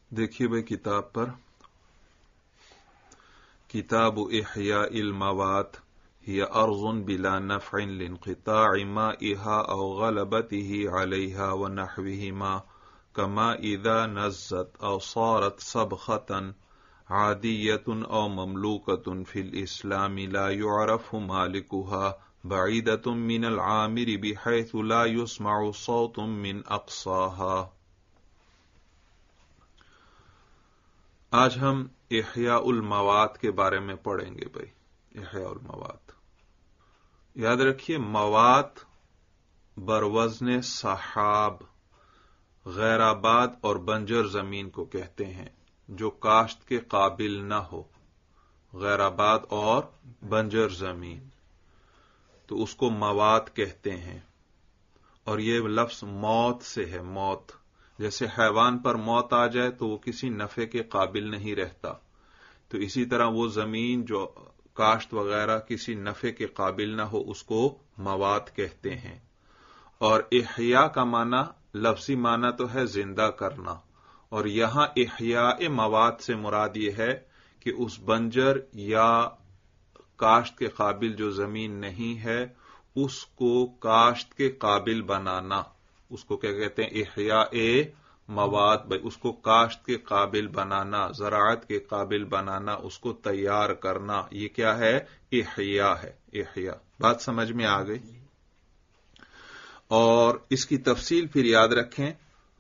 देखिए भाई किताब पर किताब इह्याइल मवात हिय अर्ज़ुन बिला नफ़इन लिन्क़िताइ माइहा औ ग़लबतिही अलैहा व नहविहिमा कमा इज़ा नज़्ज़त औ सारत सबख़तन आदियतुन औ ममलूकतुन फ़िल इस्लामी ला युअरफ़ु मालिकुहा बईदतुन मिनल आमिरि बिहैथु ला युस्मअु सौतुन मिन अक़साहा। आज हम इह्याउल मवात के बारे में पढ़ेंगे भाई। इह्याउल मवात याद रखिए, मवात बरवज़्न सहाब गैराबाद और बंजर जमीन को कहते हैं जो काश्त के काबिल न हो। गैराबाद और बंजर जमीन तो उसको मवात कहते हैं। और ये लफ्ज मौत से है। मौत जैसे हैवान पर मौत आ जाए तो वो किसी नफे के काबिल नहीं रहता, तो इसी तरह वो जमीन जो काश्त वगैरह किसी नफे के काबिल ना हो उसको मवात कहते हैं। और इह्या का माना लफ्जी माना तो है जिंदा करना, और यहां इह्या मवात से मुराद ये है कि उस बंजर या काश्त के काबिल जो जमीन नहीं है उसको काश्त के काबिल बनाना। उसको क्या कहते हैं? इह्या मवात भाई। उसको काश्त के काबिल बनाना, ज़राअत के काबिल बनाना, उसको तैयार करना, ये क्या है? इह्या है। इह्या बात समझ में आ गई। और इसकी तफसील फिर याद रखें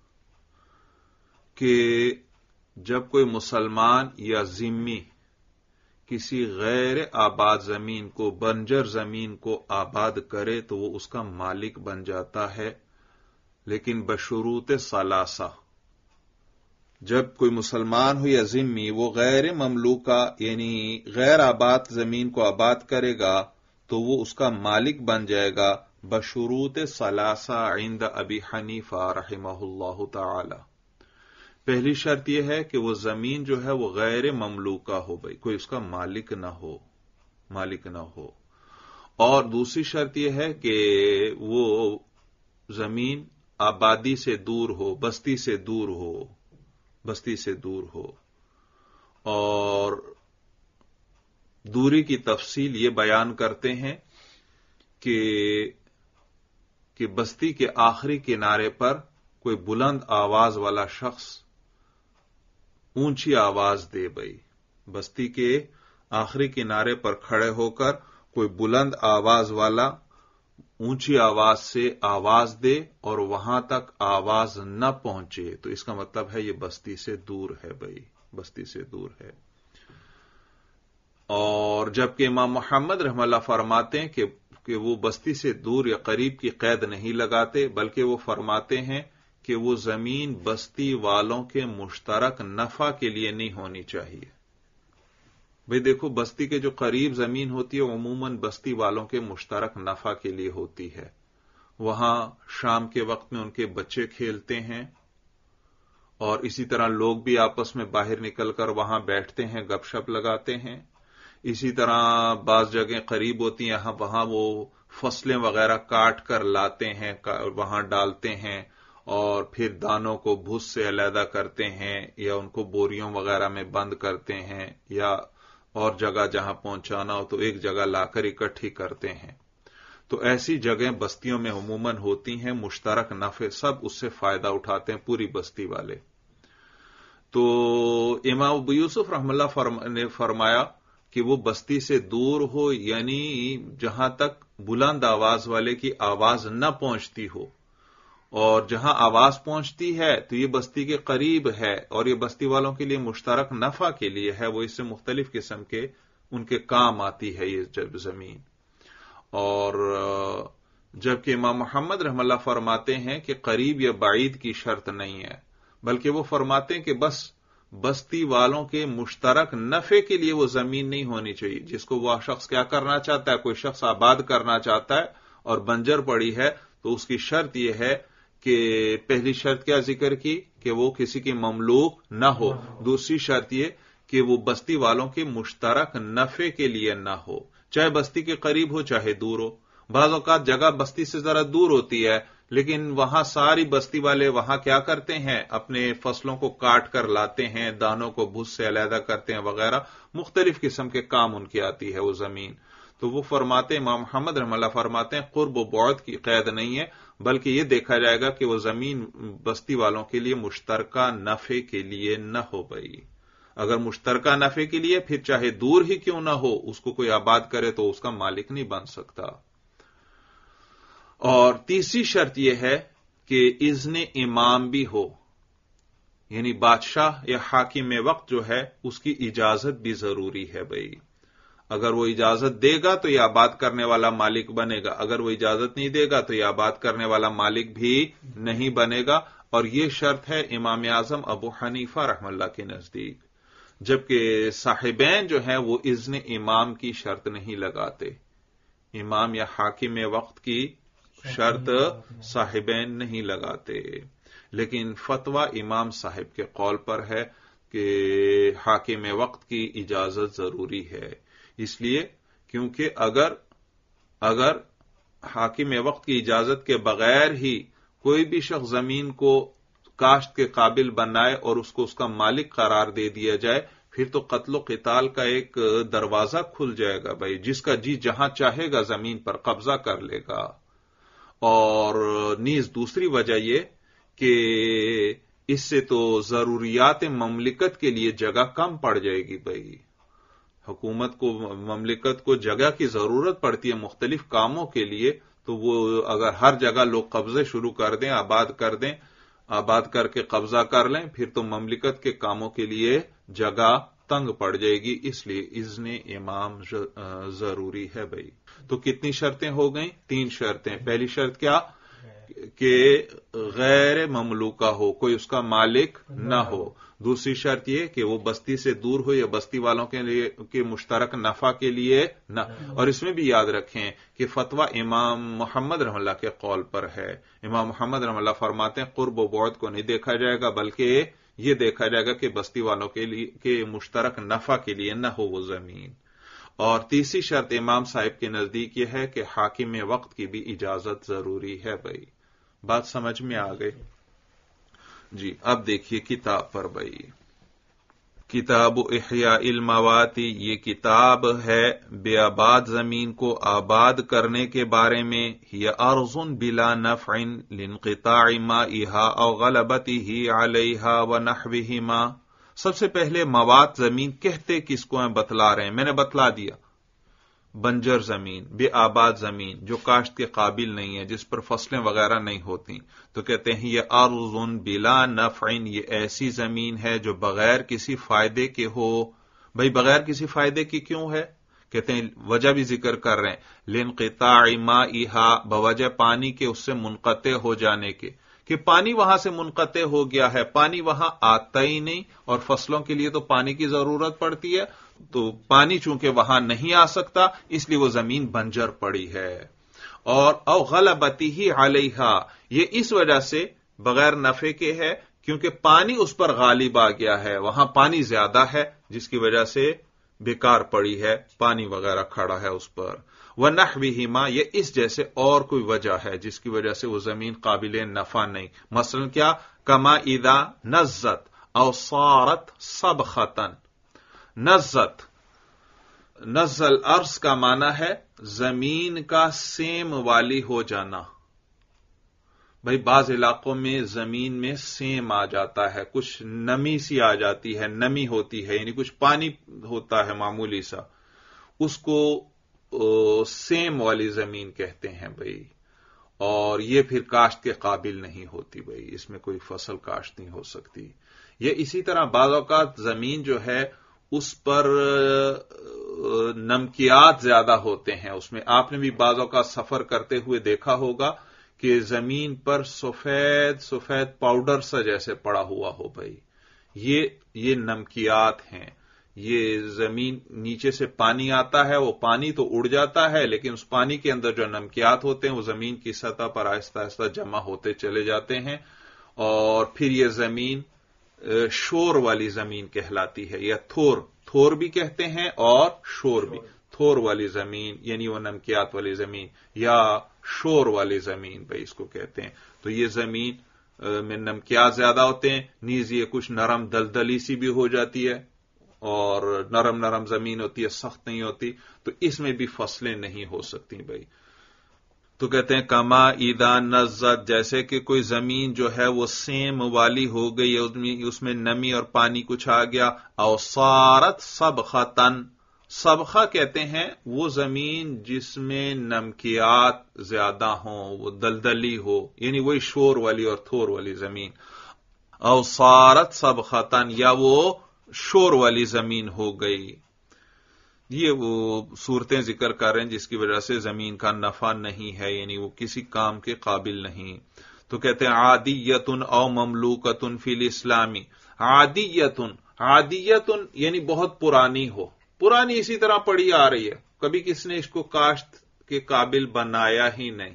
कि जब कोई मुसलमान या जिम्मी किसी गैर आबाद जमीन को, बंजर जमीन को आबाद करे तो वो उसका मालिक बन जाता है, लेकिन बशुरूत सलासा। जब कोई मुसलमान हो या जिम्मी वो गैर ममलूका यानी गैर आबाद जमीन को आबाद करेगा तो वो उसका मालिक बन जाएगा बशुरूत सलासा इंद अबी हनीफा रहिमहुल्लाहु ताला। पहली शर्त यह है कि वो जमीन जो है वो गैर ममलूका हो भाई, कोई उसका मालिक ना हो, मालिक ना हो। और दूसरी शर्त यह है कि वो जमीन आबादी से दूर हो, बस्ती से दूर हो, बस्ती से दूर हो। और दूरी की तफसील ये बयान करते हैं कि बस्ती के आखिरी किनारे पर कोई बुलंद आवाज वाला शख्स ऊंची आवाज दे भाई। बस्ती के आखिरी किनारे पर खड़े होकर कोई बुलंद आवाज वाला ऊंची आवाज से आवाज दे और वहां तक आवाज न पहुंचे तो इसका मतलब है ये बस्ती से दूर है भाई, बस्ती से दूर है। और जबकि इमाम मोहम्मद रहमतुल्लाह फरमाते हैं कि वो बस्ती से दूर या करीब की कैद नहीं लगाते, बल्कि वो फरमाते हैं कि वो जमीन बस्ती वालों के मुश्तरक नफा के लिए नहीं होनी चाहिए। भाई देखो, बस्ती के जो करीब जमीन होती है उमूमन बस्ती वालों के मुश्तरक नफा के लिए होती है। वहां शाम के वक्त में उनके बच्चे खेलते हैं और इसी तरह लोग भी आपस में बाहर निकलकर वहां बैठते हैं, गपशप लगाते हैं। इसी तरह बाज जगह करीब होती हैं, वहां वो फसलें वगैरह काट कर लाते हैं, वहां डालते हैं और फिर दानों को भूस से अलहदा करते हैं या उनको बोरियों वगैरह में बंद करते हैं, या और जगह जहां पहुंचाना हो तो एक जगह लाकर इकट्ठी करते हैं। तो ऐसी जगह बस्तियों में उमूमन होती हैं, मुश्तरक नफे सब उससे फायदा उठाते हैं, पूरी बस्ती वाले। तो इमाम अबू यूसुफ रहमतुल्लाह ने फरमाया कि वो बस्ती से दूर हो, यानी जहां तक बुलंद आवाज वाले की आवाज न पहुंचती हो, और जहां आवाज पहुंचती है तो ये बस्ती के करीब है और ये बस्ती वालों के लिए मुश्तरक नफा के लिए है, वो इससे मुख्तलिफ किस्म के उनके काम आती है ये जमीन। और जबकि इमाम मोहम्मद रहमतुल्लाह फरमाते हैं कि करीब या बाईद की शर्त नहीं है, बल्कि वो फरमाते हैं कि बस बस्ती वालों के मुश्तरक नफे के लिए वो जमीन नहीं होनी चाहिए। जिसको वह शख्स क्या करना चाहता है, कोई शख्स आबाद करना चाहता है और बंजर पड़ी है तो उसकी शर्त यह है कि पहली शर्त क्या जिक्र की कि वो किसी की ममलूक न हो, दूसरी शर्त यह कि वो बस्ती वालों के मुश्तरक नफे के लिए न हो, चाहे बस्ती के करीब हो चाहे दूर हो। बाज़ औक़ात जगह बस्ती से जरा दूर होती है, لیکن وہاں ساری بستی والے وہاں کیا کرتے ہیں، اپنے فصلوں کو کاٹ کر لاتے ہیں، دانوں کو بھوس سے علیحدہ کرتے ہیں وغیرہ، مختلف قسم کے کام ان کی آتی ہے وہ زمین. تو وہ فرماتے ہیں، امام محمد رحمہ اللہ فرماتے ہیں، قرب و بعد کی قید نہیں ہے، بلکہ یہ دیکھا جائے گا کہ وہ زمین بستی والوں کے لیے مشترکہ نفع کے لیے نہ ہو بھئی. اگر مشترکہ نفع کے لیے، پھر چاہے دور ہی کیوں نہ ہو، اس کو کوئی آباد کرے تو اس کا مالک نہیں بن سکتا. اور تیسری شرط یہ ہے کہ اذن امام بھی ہو، یعنی بادشاہ یا حاکم وقت جو ہے اس کی اجازت بھی ضروری ہے بھئی. اگر وہ اجازت دے گا تو یہ آباد کرنے والا مالک بنے گا، اگر وہ اجازت نہیں دے گا تو یہ آباد کرنے والا مالک بھی نہیں بنے گا. اور یہ شرط ہے امام اعظم ابو حنیفہ رحمہ اللہ کے نزدیک، جبکہ صاحبین جو ہیں وہ اذن امام کی شرط نہیں لگاتے. امام یا حاکم وقت کی شرط صاحبین نہیں لگاتے، لیکن فتویٰ امام صاحب کے قول پر ہے کہ حاکم وقت کی اجازت ضروری ہے. اس لیے کیونکہ اگر حاکم وقت کی اجازت کے بغیر ہی کوئی بھی شخص زمین کو کاشت کے قابل بنائے اور اس کو اس کا مالک قرار دے دیا جائے، پھر تو قتل و قتال کا ایک دروازہ کھل جائے گا بھائی. جس کا جی جہاں چاہے گا زمین پر قبضہ کر لے گا. اور نیز دوسری وجہ یہ کہ اس سے تو ضروریات مملکت کے لیے جگہ کم پڑ جائے گی بھائی. حکومت کو، مملکت کو جگہ کی ضرورت پڑتی ہے مختلف کاموں کے لیے، تو وہ اگر ہر جگہ لوگ قبضے شروع کر دیں، آباد کر کے قبضہ کر لیں، پھر تو مملکت کے کاموں کے لیے جگہ تنگ پڑ جائے گی. اس لیے اذن امام ضروری ہے بھائی. تو کتنی شرطیں ہو گئیں؟ 3 شرطیں. پہلی شرط کیا کہ غیر مملوکہ ہو، کوئی اس کا مالک نہ ہو. دوسری شرط یہ کہ وہ بستی سے دور ہو یا بستی والوں کے لیے کہ مشترک نفع کے لیے نہ. اور اس میں بھی یاد رکھیں کہ فتویٰ امام محمد رحمہ اللہ کے قول پر ہے. امام محمد رحمہ اللہ فرماتے ہیں قرب و بعد کو نہیں دیکھا جائے گا، بلکہ یہ دیکھا جائے گا کہ بستی والوں کے لیے کہ مشترک نفع کے لیے نہ ہو وہ زمین. اور تیسری شرط امام صاحب کے نزدیک یہ ہے کہ حاکم وقت کی بھی اجازت ضروری ہے بھائی. بات سمجھ میں آ گئی؟ جی اب دیکھیے کتاب پر بھائی. کتاب احیاء الموات، یہ کتاب ہے بے آباد زمین کو آباد کرنے کے بارے میں. یہ ارض بلا نفع لانقطاع مائها او غلبته علیہا ونحوہما. سب سے پہلے موات زمین کہتے کس کو ہیں بتلا رہے ہیں. میں نے بتلا دیا، بنجر زمین، بے آباد زمین جو کاشت کے قابل نہیں ہے، جس پر فصلیں وغیرہ نہیں ہوتی، تو کہتے ہیں یہ ارض بلا نفع، یہ ایسی زمین ہے جو بغیر کسی فائدے کے ہو. بھئی بغیر کسی فائدے کی کیوں ہے؟ کہتے ہیں وجہ بھی ذکر کر رہے ہیں، لانقطاع مائها، بوجہ پانی کے اس سے منقطع ہو جانے کے، کہ پانی وہاں سے منقطع ہو گیا ہے، پانی وہاں آتا ہی نہیں، اور فصلوں کے لیے تو پانی کی ضرورت پڑتی ہے، تو پانی چونکہ وہاں نہیں آ سکتا اس لیے وہ زمین بنجر پڑی ہے. اور او غلبتہ علیہا، یہ اس وجہ سے بغیر نفع کے ہے کیونکہ پانی اس پر غالب آ گیا ہے، وہاں پانی زیادہ ہے جس کی وجہ سے بیکار پڑی ہے، پانی وغیرہ کھڑا ہے اس پر. وَنَحْوِهِمَا، یہ اس جیسے اور کوئی وجہ ہے جس کی وجہ سے وہ زمین قابل نفع نہیں. مثلا کیا؟ کما اذا نزت او صارت صبخۃ. نزل ارض کا معنی ہے زمین کا سیم والی ہو جانا. بھئی بعض علاقوں میں زمین میں سیم آ جاتا ہے، کچھ نمی سی آ جاتی ہے، نمی ہوتی ہے، یعنی کچھ پانی ہوتا ہے معمولی سا، اس کو سیم والی زمین کہتے ہیں بھئی. اور یہ پھر کاشت کے قابل نہیں ہوتی بھئی، اس میں کوئی فصل کاشت نہیں ہو سکتی. یہ اسی طرح بعض اوقات زمین جو ہے اس پر نمکیات زیادہ ہوتے ہیں، اس میں آپ نے بھی بعض اوقات سفر کرتے ہوئے دیکھا ہوگا کہ زمین پر سفید سفید پاؤڈر سا جیسے پڑا ہوا ہو بھائی، یہ نمکیات ہیں. یہ زمین نیچے سے پانی آتا ہے، وہ پانی تو اڑ جاتا ہے لیکن اس پانی کے اندر جو نمکیات ہوتے ہیں وہ زمین کی سطح پر آہستہ آہستہ جمع ہوتے چلے جاتے ہیں، اور پھر یہ زمین شور والی زمین کہلاتی ہے، یا تھور بھی کہتے ہیں اور شور بھی. تھور والی زمین یعنی وہ نمکیات والی زمین یا شور والی زمین بھائی اس کو کہتے ہیں. تو یہ زمین میں نمکیات زیادہ ہوتے ہیں، نیز یہ کچھ نرم دلدلی سی بھی ہو جاتی ہے اور نرم نرم زمین ہوتی ہے، سخت نہیں ہوتی، تو اس میں بھی فصلیں نہیں ہو سکتی بھائی. تو کہتے ہیں کما اذا نزت، جیسے کہ کوئی زمین جو ہے وہ سیم والی ہو گئی، اس میں نمی اور پانی کچھ آ گیا. او صارت سبختن، سبخہ کہتے ہیں وہ زمین جس میں نمکیات زیادہ ہوں، وہ دلدلی ہو، یعنی وہی شور والی اور تھور والی زمین. او صارت سبختن، یا وہ شور والی زمین ہو گئی. یہ وہ صورتیں ذکر کر رہے ہیں جس کی وجہ سے زمین کا نفع نہیں ہے، یعنی وہ کسی کام کے قابل نہیں. تو کہتے ہیں عادیتن او مملوکتن فی الاسلامی. عادیتن، عادیتن یعنی بہت پرانی ہو، پرانی اسی طرح پڑی آ رہی ہے، کبھی کس نے اس کو کاشت کے قابل بنایا ہی نہیں.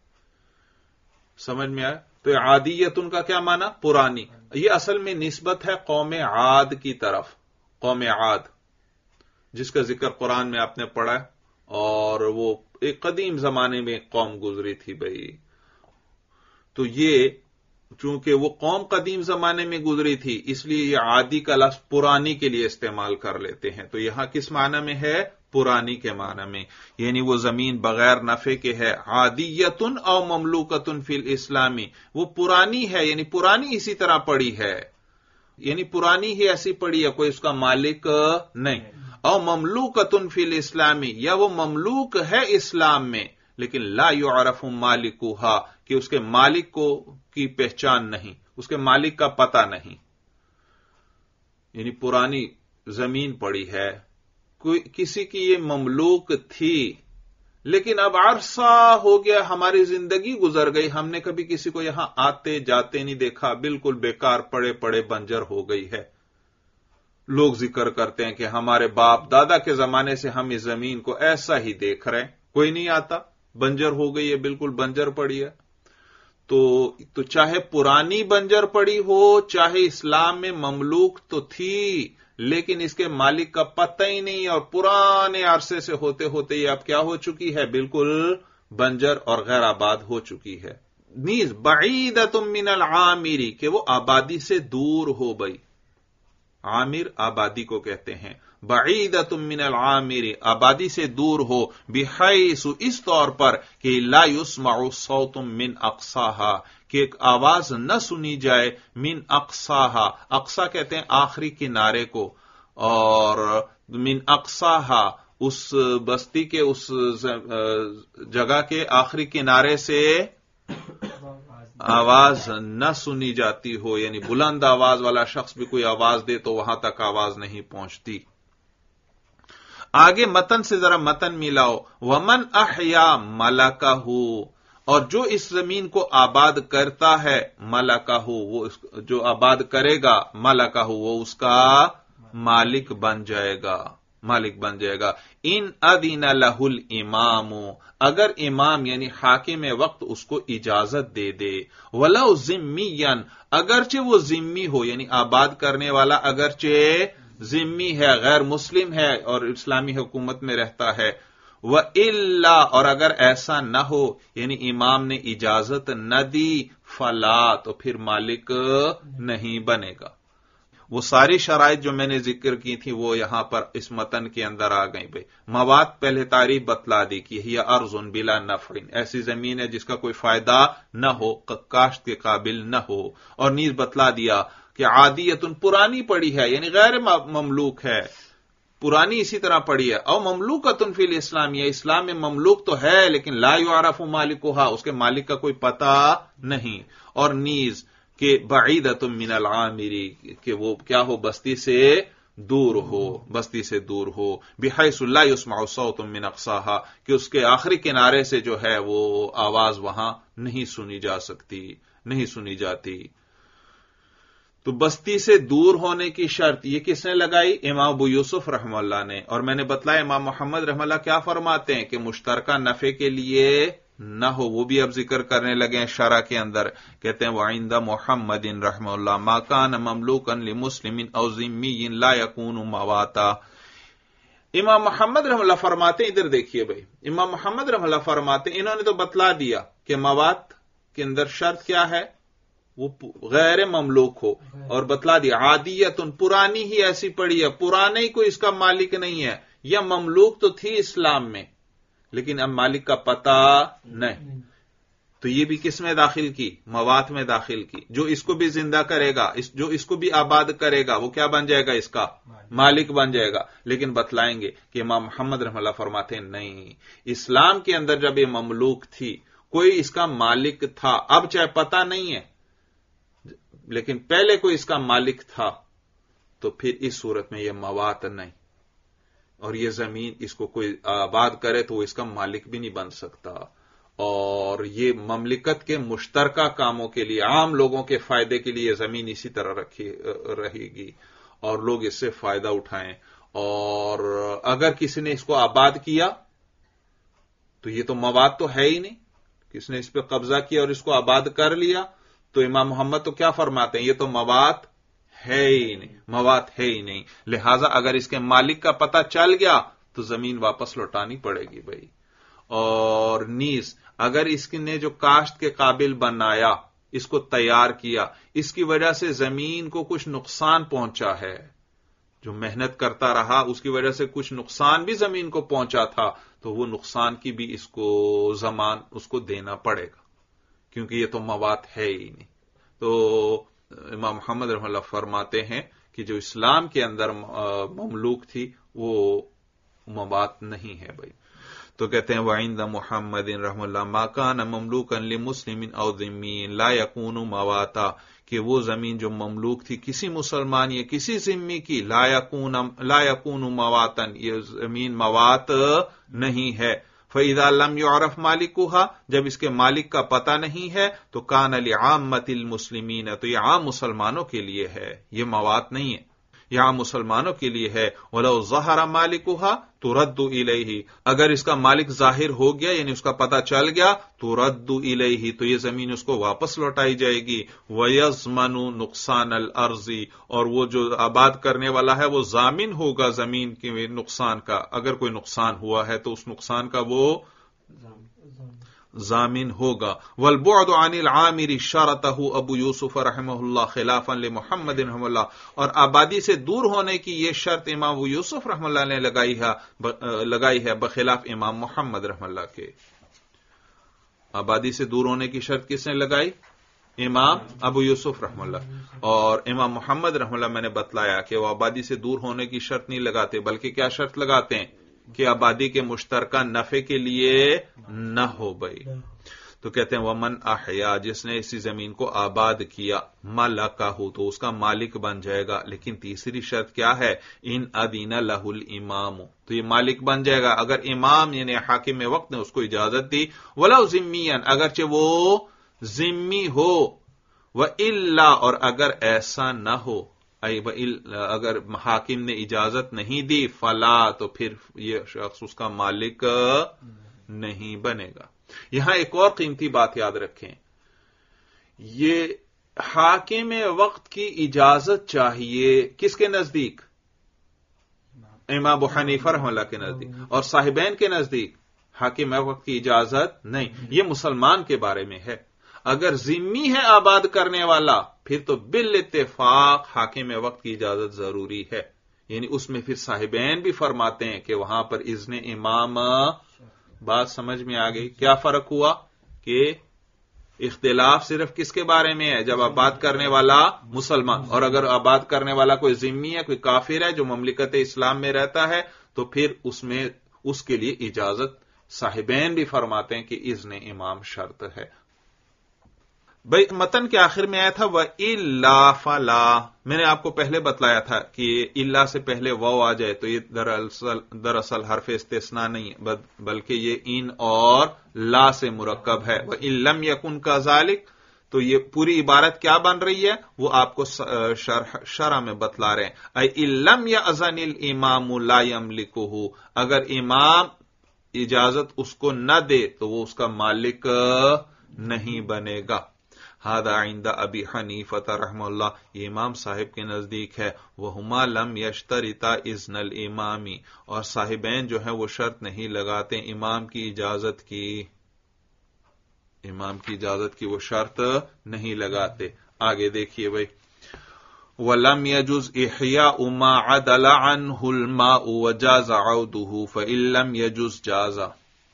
سمجھ میں آیا؟ تو عادیتن کا کیا معنی؟ پرانی. یہ اصل میں نسبت ہے قوم عاد کی طرف، قوم عاد جس کا ذکر قرآن میں آپ نے پڑھا ہے، اور وہ ایک قدیم زمانے میں ایک قوم گزری تھی بھائی. تو یہ چونکہ وہ قوم قدیم زمانے میں گزری تھی اس لیے یہ عادی کا لفظ پرانی کے لیے استعمال کر لیتے ہیں. تو یہاں کس معنی میں ہے؟ پرانی کے معنی میں، یعنی وہ زمین بغیر نفع کے ہے. عادیتن او مملوکتن فی الاسلامی، وہ پرانی ہے یعنی پرانی اسی طرح پڑی ہے، یعنی پرانی ہی ایسی پڑی ہے، کوئی اس کا مالک نہیں. او مملوکتن فی الاسلامی، یا وہ مملوک ہے اسلام میں لیکن لا یعرف مالکوہا، کہ اس کے مالک کو کی پہچان نہیں، اس کے مالک کا پتہ نہیں. یعنی پرانی زمین پڑی ہے، کوئی کسی کی یہ مملوک تھی لیکن اب عرصہ ہو گیا، ہماری زندگی گزر گئی، ہم نے کبھی کسی کو یہاں آتے جاتے نہیں دیکھا، بالکل بیکار پڑے پڑے بنجر ہو گئی ہے. لوگ ذکر کرتے ہیں کہ ہمارے باپ دادا کے زمانے سے ہم اس زمین کو ایسا ہی دیکھ رہے ہیں، کوئی نہیں آتا، بنجر ہو گئی ہے، بالکل بنجر پڑی ہے. تو چاہے پرانی بنجر پڑی ہو، چاہے اسلام میں مملوک تو تھی لیکن اس کے مالک کا پتہ ہی نہیں، اور پرانے عرصے سے ہوتے ہوتے یہ اب کیا ہو چکی ہے؟ بالکل بنجر اور غیر آباد ہو چکی ہے. نیز بعیدۃ من العامری، کہ وہ آبادی سے دور ہو گئی. عامر آبادی کو کہتے ہیں. بعیدۃ من العامر، آبادی سے دور ہو. بحیث، اس طور پر کہ لا یسمع صوت من اقصاها، کہ ایک آواز نہ سنی جائے من اقصاها، اقصا کہتے ہیں آخری کنارے کو، اور من اقصاها اس بستی کے اس جگہ کے آخری کنارے سے آواز نہ سنی جاتی ہو، یعنی بلند آواز والا شخص بھی کوئی آواز دے تو وہاں تک آواز نہیں پہنچتی. آگے متن سے ذرا متن ملاؤ. ومن احیا ملکہ، اور جو اس زمین کو آباد کرتا ہے، ملکہ، وہ جو آباد کرے گا، ملکہ، وہ اس کا مالک بن جائے گا، مالک بن جائے گا. ان اذن لہ الامام، اگر امام یعنی حاکم وقت اس کو اجازت دے دے. ولو ذمیا، اگرچہ وہ ذمی ہو، یعنی آباد کرنے والا اگرچہ ذمی ہے، غیر مسلم ہے اور اسلامی حکومت میں رہتا ہے. وَإِلَّا، اور اگر ایسا نہ ہو یعنی امام نے اجازت نہ دی، فلا، تو پھر مالک نہیں بنے گا. وہ ساری شرائط جو میں نے ذکر کی تھی وہ یہاں پر اس متن کے اندر آ گئی بھائی. مواد پہلے تعریف بتلا دی کہ یہ ارض بلا نفع، ایسی زمین ہے جس کا کوئی فائدہ نہ ہو، کاشت کے قابل نہ ہو. اور نیز بتلا دیا کہ عادیتن، پرانی پڑی ہے یعنی غیر مملوک ہے، پرانی اسی طرح پڑی ہے. او مملوکتن فی الاسلام، یہ اسلام میں مملوک تو ہے لیکن لا یعرف مالکھا، اس کے مالک کا کوئی پتہ نہیں. اور نیز کہ بعیدۃ من العامری، کہ وہ کیا ہو؟ بستی سے دور ہو، بستی سے دور ہو. بحیث لا یسمع صوت من اقصاها، کہ اس کے آخری کنارے سے جو ہے وہ آواز وہاں نہیں سنی جا سکتی، نہیں سنی جاتی. تو بستی سے دور ہونے کی شرط یہ کس نے لگائی؟ امام ابو یوسف رحمہ اللہ نے. اور میں نے بتلایا امام محمد رحمہ اللہ کیا فرماتے ہیں کہ مشترکہ نفع کے لیے نہ ہو. وہ بھی اب ذکر کرنے لگے ہیں شرح کے اندر. کہتے ہیں وعند محمد رحمہ اللہ ما کان مملوکا لمسلم او ذمی لا یکون مواتا. امام محمد رحمہ اللہ فرماتے ہیں، ادھر دیکھیے بھائی، امام محمد رحمہ اللہ فرماتے ہیں، انہوں نے تو بتلا دیا کہ مواد کے اندر شرط کیا ہے، وہ غیر مملوک ہو، اور بتلا دیا عادیت پرانی ہی ایسی پڑی ہے، پرانے ہی کوئی اس کا مالک نہیں ہے، یا مملوک تو تھی اسلام میں لیکن اب مالک کا پتہ نہیں، تو یہ بھی کس میں داخل کی، مواد میں داخل کی۔ جو اس کو بھی زندہ کرے گا، جو اس کو بھی آباد کرے گا، وہ کیا بن جائے گا، اس کا مالک بن جائے گا۔ لیکن بتلائیں گے کہ امام محمد رحمہ اللہ فرماتے ہیں نہیں، اسلام کے اندر جب یہ مملوک تھی، کوئی اس کا مالک تھا، اب چاہے پتہ نہیں ہے لیکن پہلے کوئی اس کا مالک تھا، تو پھر اس صورت میں یہ مواد نہیں، اور یہ زمین اس کو کوئی آباد کرے تو وہ اس کا مالک بھی نہیں بن سکتا، اور یہ مملکت کے مشترکہ کاموں کے لیے، عام لوگوں کے فائدے کے لیے زمین اسی طرح رہے گی اور لوگ اس سے فائدہ اٹھائیں، اور اگر کسی نے اس کو آباد کیا تو یہ تو مواد تو ہے ہی نہیں، کسی نے اس پہ قبضہ کیا اور اس کو آباد کر لیا، تو امام محمد تو کیا فرماتے ہیں، یہ تو مواد ہے ہی نہیں، مواد ہے ہی نہیں، لہذا اگر اس کے مالک کا پتہ چل گیا تو زمین واپس لوٹانی پڑے گی بھائی۔ اور نیز اگر اس نے جو کاشت کے قابل بنایا، اس کو تیار کیا، اس کی وجہ سے زمین کو کچھ نقصان پہنچا ہے، جو محنت کرتا رہا اس کی وجہ سے کچھ نقصان بھی زمین کو پہنچا تھا، تو وہ نقصان کی بھی اس کو زمان اس کو دینا پڑے گا، کیونکہ یہ تو مواد ہے ہی نہیں۔ تو امام محمد رحمہ اللہ فرماتے ہیں کہ جو اسلام کے اندر مملوک تھی وہ مواد نہیں ہے بھائی۔ تو کہتے ہیں وعند محمد رحمہ اللہ ما کان مملوکا لمسلم او ذمی لا یکون مواتا، کہ وہ زمین جو مملوک تھی کسی مسلمان یا کسی ذمی کی، لا یکون مواتا، یہ زمین موات نہیں ہے۔ فَإِذَا لَمْ يُعْرَفْ مَالِكُهَا، جب اس کے مالک کا پتہ نہیں ہے تو كَانَ لِعَامَّةِ الْمُسْلِمِينَ، تو یہ عام مسلمانوں کے لیے ہے، یہ مواد نہیں ہے، یہ عام مسلمانوں کے لیے ہے۔ وَلَوْ ظَهَرَ مَالِكُهَا تُرَدُّ إِلَيْهِ، اگر اس کا مالک ظاہر ہو گیا یعنی اس کا پتہ چل گیا، تُرَدُّ إِلَيْهِ، تو یہ زمین اس کو واپس لوٹائی جائے گی۔ وَيَضْمَنُ نُقْصَانَ الْأَرْضِ، اور وہ جو آباد کرنے والا ہے وہ ضامن ہوگا زمین کے نقصان کا، اگر کوئی نقصان ہوا ہے تو اس نقصان کا وہ ضامن ہوگا۔ والبعد عن العامر شرطه ابو یوسف رحمہ اللہ خلافا لمحمد رحمہ اللہ، اور آبادی سے دور ہونے کی یہ شرط امام ابو یوسف رحمہ اللہ نے لگائی ہے بخلاف امام محمد رحمہ اللہ کے۔ آبادی سے دور ہونے کی شرط کس نے لگائی؟ امام ابو یوسف رحمہ اللہ، اور امام محمد رحمہ اللہ میں نے بتلایا کہ وہ آبادی سے دور ہونے کی شرط نہیں لگاتے، بلکہ کیا شرط لگاتے ہیں کہ آبادی کے مشترکہ نفع کے لیے نہ ہو بھائی۔ تو کہتے ہیں ومن احیا، جس نے اسی زمین کو آباد کیا، ملکہ، تو اس کا مالک بن جائے گا، لیکن تیسری شرط کیا ہے؟ ان ادین لہ الامام، تو یہ مالک بن جائے گا اگر امام یعنی حاکم وقت نے اس کو اجازت دی، ولو ذمیا، اگرچہ وہ ذمی ہو، والا، اور اگر ایسا نہ ہو، اگر حاکم نے اجازت نہیں دی، فلا، تو پھر یہ شخص اس کا مالک نہیں بنے گا۔ یہاں ایک اور قیمتی بات یاد رکھیں، یہ حاکم وقت کی اجازت چاہیے کس کے نزدیک؟ امام ابو حنیفہ رحمہ اللہ کے نزدیک، اور صاحبین کے نزدیک حاکم وقت کی اجازت نہیں۔ یہ مسلمان کے بارے میں ہے، اگر ذمی ہے آباد کرنے والا پھر تو بالاتفاق حاکم وقت کی اجازت ضروری ہے، یعنی اس میں پھر صاحبین بھی فرماتے ہیں کہ وہاں پر اذن امام۔ بات سمجھ میں آ گئی؟ کیا فرق ہوا کہ اختلاف صرف کس کے بارے میں ہے؟ جب آباد کرنے والا مسلمان، اور اگر آباد کرنے والا کوئی ذمی ہے، کوئی کافر ہے جو مملکت اسلام میں رہتا ہے، تو پھر اس کے لیے اجازت صاحبین بھی فرماتے ہیں کہ اذن امام شرط ہے۔ بھئی متن کے آخر میں آیا تھا وَإِلَّا فَلَا، میں نے آپ کو پہلے بتلایا تھا کہ الا سے پہلے واو آ جائے تو یہ دراصل حرف استثناء نہیں بلکہ یہ ان اور لا سے مرکب ہے۔ وَإِن لَمْ يَكُنْ كَذَلِكَ، تو یہ پوری عبارت کیا بن رہی ہے وہ آپ کو شرح میں بتلا رہے ہیں۔ اَيْ إِن لَمْ يَأْذَنِ الْإِمَامُ لَا يَمْلِكُهُ، اگر امام اجازت اس کو نہ دے تو وہ اس کا مالک نہیں بنے گا۔ ھذا عند ابی حنیفہ رحمہ اللہ، یہ امام صاحب کے نزدیک ہے، وہما لم یشترطا اذن الامام، اور صاحبین جو ہیں وہ شرط نہیں لگاتے امام کی اجازت کی، امام کی اجازت کی وہ شرط نہیں لگاتے۔ آگے دیکھیے بھائی، وَلَمْ يَجُزْ إِحْيَاءُ مَا عَدَلَ عَنْهُ الْمَاءُ وَجَازَ عَوْدُهُ فَإِن لَمْ يَجُزْ جَازَ۔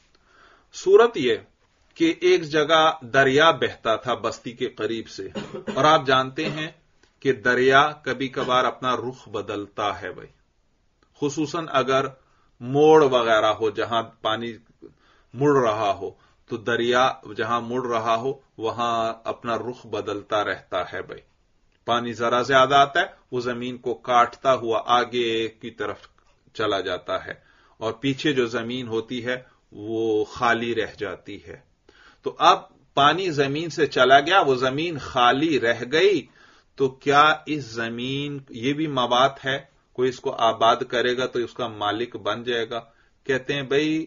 صورت یہ کہ ایک جگہ دریا بہتا تھا بستی کے قریب سے، اور آپ جانتے ہیں کہ دریا کبھی کبھار اپنا رخ بدلتا ہے بھائی، خصوصاً اگر موڑ وغیرہ ہو، جہاں پانی مڑ رہا ہو تو دریا جہاں مڑ رہا ہو وہاں اپنا رخ بدلتا رہتا ہے بھائی، پانی ذرا زیادہ آتا ہے وہ زمین کو کاٹتا ہوا آگے کی طرف چلا جاتا ہے، اور پیچھے جو زمین ہوتی ہے وہ خالی رہ جاتی ہے۔ تو اب پانی زمین سے چلا گیا، وہ زمین خالی رہ گئی، تو کیا اس زمین یہ بھی مواد ہے، کوئی اس کو آباد کرے گا تو اس کا مالک بن جائے گا؟ کہتے ہیں بھئی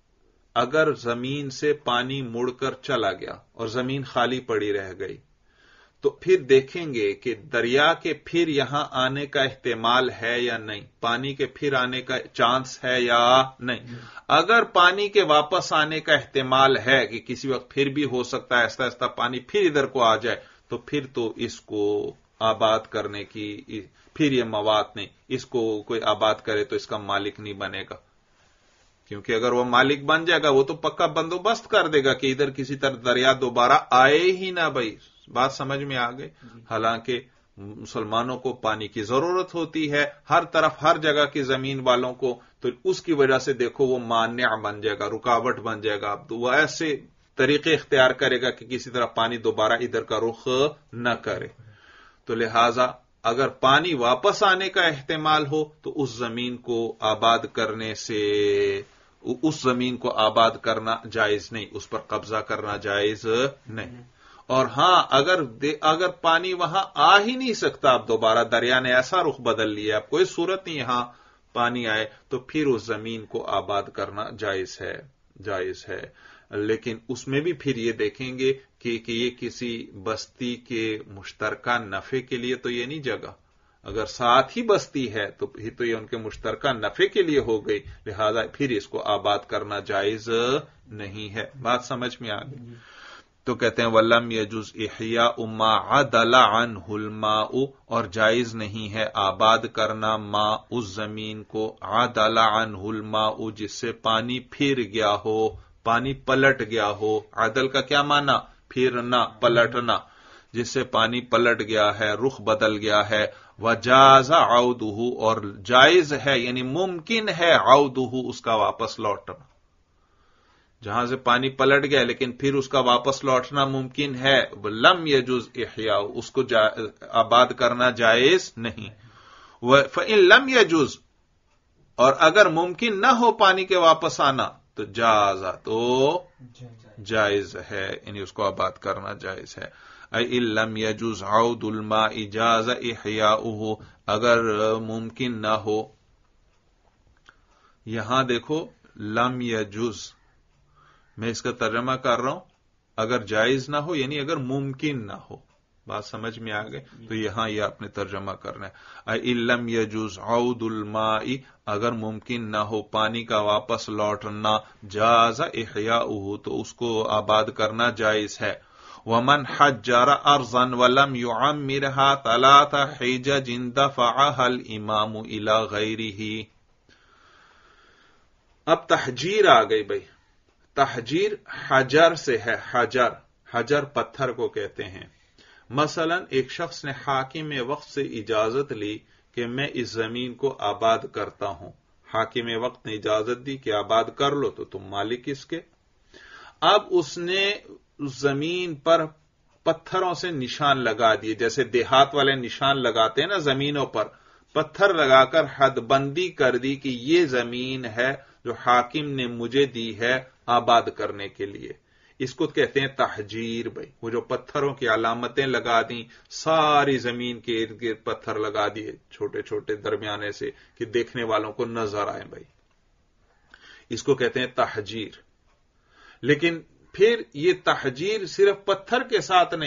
اگر زمین سے پانی مڑ کر چلا گیا اور زمین خالی پڑی رہ گئی تو پھر دیکھیں گے کہ دریا کے پھر یہاں آنے کا احتمال ہے یا نہیں، پانی کے پھر آنے کا چانس ہے یا نہیں۔ اگر پانی کے واپس آنے کا احتمال ہے کہ کسی وقت پھر بھی ہو سکتا ہے آہستہ آہستہ پانی پھر ادھر کو آ جائے، تو پھر تو اس کو آباد کرنے کی پھر یہ مواد نہیں، اس کو کوئی آباد کرے تو اس کا مالک نہیں بنے گا، کیونکہ اگر وہ مالک بن جائے گا وہ تو پکا بندوبست کر دے گا کہ ادھر کسی طرح دریا دوبارہ آئے ہی نہ بھائی۔ بات سمجھ میں آ گئی؟ حالانکہ مسلمانوں کو پانی کی ضرورت ہوتی ہے ہر طرف، ہر جگہ کی زمین والوں کو، تو اس کی وجہ سے دیکھو وہ مانع بن جائے گا، رکاوٹ بن جائے گا، اب وہ ایسے طریقے اختیار کرے گا کہ کسی طرح پانی دوبارہ ادھر کا رخ نہ کرے۔ تو لہذا اگر پانی واپس آنے کا احتمال ہو تو اس زمین کو آباد کرنے سے، اس زمین کو آباد کرنا جائز نہیں، اس پر قبضہ کرنا جائز نہیں۔ اور ہاں اگر پانی وہاں آ ہی نہیں سکتا، اب دوبارہ دریا نے ایسا رخ بدل لیا، اب کوئی صورت نہیں یہاں پانی آئے، تو پھر اس زمین کو آباد کرنا جائز ہے۔ لیکن اس میں بھی پھر یہ دیکھیں گے کہ یہ کسی بستی کے مشترکہ نفع کے لیے تو یہ نہیں جگہ، اگر ساتھ ہی بستی ہے تو یہ ان کے مشترکہ نفع کے لیے ہو گئی، لہذا پھر اس کو آباد کرنا جائز نہیں ہے۔ بات سمجھ میں آ گئی؟ تو کہتے ہیں وَلَمْ يَجُزْ إِحْيَاءُ مَا عَدَلَ عَنْهُ الْمَاءُ، اور جائز نہیں ہے آباد کرنا ما اس زمین کو عَدَلَ عَنْهُ الْمَاءُ جس سے پانی پھر گیا ہو، پانی پلٹ گیا ہو۔ عدل کا کیا معنی؟ پھرنا، پلٹنا، جس سے پانی پلٹ گیا ہے، رخ بدل گیا ہے۔ وَجَازَ عَوْدُهُ، اور جائز ہے یعنی ممکن ہے عَوْدُهُ اس کا واپس لوٹنا، جہاں سے پانی پلٹ گیا لیکن پھر اس کا واپس لوٹنا ممکن ہے۔ لم یجوز احیاء، اس کو آباد کرنا جائز نہیں۔ فإن لم یجوز، اور اگر ممکن نہ ہو پانی کے واپس آنا تو جازا، تو جائز ہے، یعنی اس کو آباد کرنا جائز ہے۔ ان لم یجوز عود الماء جاز احیاؤہ، اگر ممکن نہ ہو، یہاں دیکھو لم یجوز، میں اس کا ترجمہ کر رہا ہوں، اگر جائز نہ ہو یعنی اگر ممکن نہ ہو، بات سمجھ میں آ گئے؟ تو یہاں یہ آپ نے ترجمہ کرنا ہے، ان لم یجوز عود الماء، اگر ممکن نہ ہو پانی کا واپس لوٹنا، جاز احیاؤہ، تو اس کو آباد کرنا جائز ہے۔ ومن حجر ارضا ولم يعمرها 3 حجج دفعها الامام الى غیرہ۔ اب تحجیر آ گئی بھائی، تحجیر حجر سے ہے، حجر پتھر کو کہتے ہیں۔ مثلا ایک شخص نے حاکم وقت سے اجازت لی کہ میں اس زمین کو آباد کرتا ہوں، حاکم وقت نے اجازت دی کہ آباد کر لو، تو تم مالک اس کے۔ اب اس نے زمین پر پتھروں سے نشان لگا دیے، جیسے دیہات والے نشان لگاتے ہیں نا زمینوں پر، پتھر لگا کر حد بندی کر دی کہ یہ زمین ہے جو حاکم نے مجھے دی ہے آباد کرنے کے لیے۔ اس کو کہتے ہیں تحجیر بھائی، وہ جو پتھروں کی علامتیں لگا دیں، ساری زمین کے ارد گرد پتھر لگا دیے چھوٹے چھوٹے درمیانے سے کہ دیکھنے والوں کو نظر آئے بھائی، اس کو کہتے ہیں تحجیر۔ لیکن پھر یہ تحجیر صرف پتھر کے ساتھ نہیں،